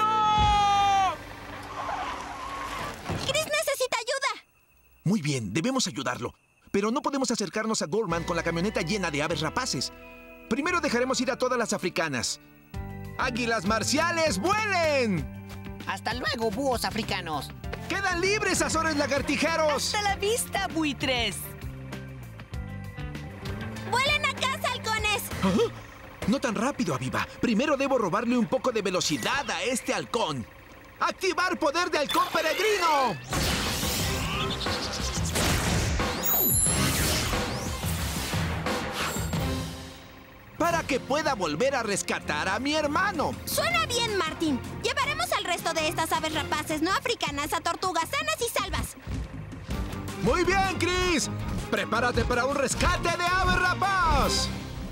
¡Chris necesita ayuda! Muy bien, debemos ayudarlo. Pero no podemos acercarnos a Gorman con la camioneta llena de aves rapaces. Primero dejaremos ir a todas las africanas. ¡Águilas marciales, vuelen! Hasta luego, búhos africanos. ¡Quedan libres, azores lagartijeros! ¡Hasta la vista, buitres! ¡Vuelen a casa, halcones! ¿Ah? No tan rápido, Aviva. Primero debo robarle un poco de velocidad a este halcón. ¡Activar poder de halcón peregrino! Para que pueda volver a rescatar a mi hermano. Suena bien, Martín. Llevaremos al resto de estas aves rapaces no africanas a tortugas sanas y salvas. Muy bien, Chris. Prepárate para un rescate de ave rapaz.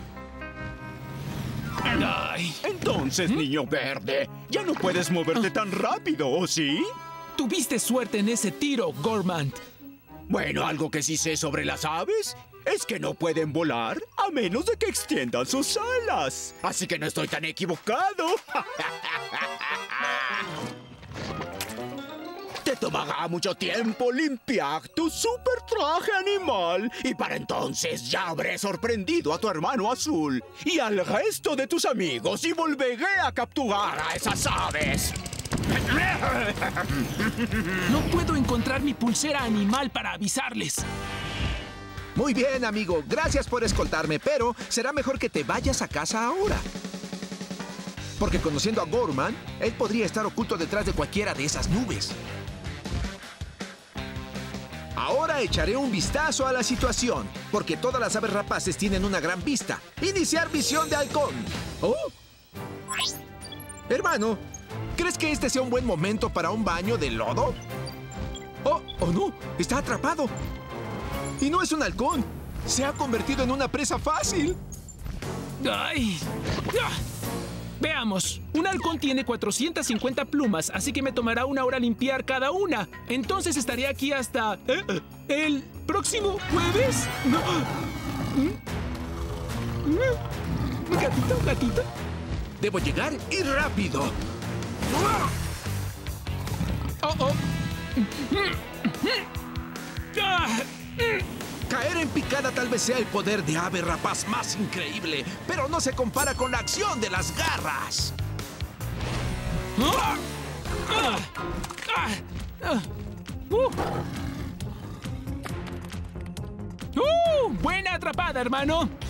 Ay. Entonces, ¿Mm? niño verde, ya no puedes moverte tan rápido, ¿o sí? Tuviste suerte en ese tiro, Gormand. Bueno, algo que sí sé sobre las aves es que no pueden volar a menos de que extiendan sus alas. Así que no estoy tan equivocado. Te tomará mucho tiempo limpiar tu super traje animal. Y para entonces ya habré sorprendido a tu hermano azul y al resto de tus amigos y volveré a capturar a esas aves. No puedo encontrar mi pulsera animal para avisarles. Muy bien, amigo. Gracias por escoltarme, pero será mejor que te vayas a casa ahora. Porque conociendo a Gorman, él podría estar oculto detrás de cualquiera de esas nubes. Ahora echaré un vistazo a la situación, porque todas las aves rapaces tienen una gran vista. Iniciar visión de halcón. ¡Oh! Hermano, ¿crees que este sea un buen momento para un baño de lodo? ¡Oh, oh no! ¡Está atrapado! Y no es un halcón. Se ha convertido en una presa fácil. ¡Ay! ¡Ah! Veamos, un halcón tiene cuatrocientas cincuenta plumas, así que me tomará una hora limpiar cada una. Entonces estaré aquí hasta... ¿eh? ¿El próximo jueves? No. ¿Gatito, gatito? Debo llegar y rápido. Oh, oh. Caer en picada tal vez sea el poder de ave rapaz más increíble, pero no se compara con la acción de las garras. Ah, ah, ah, ah, uh. Uh, buena atrapada, hermano.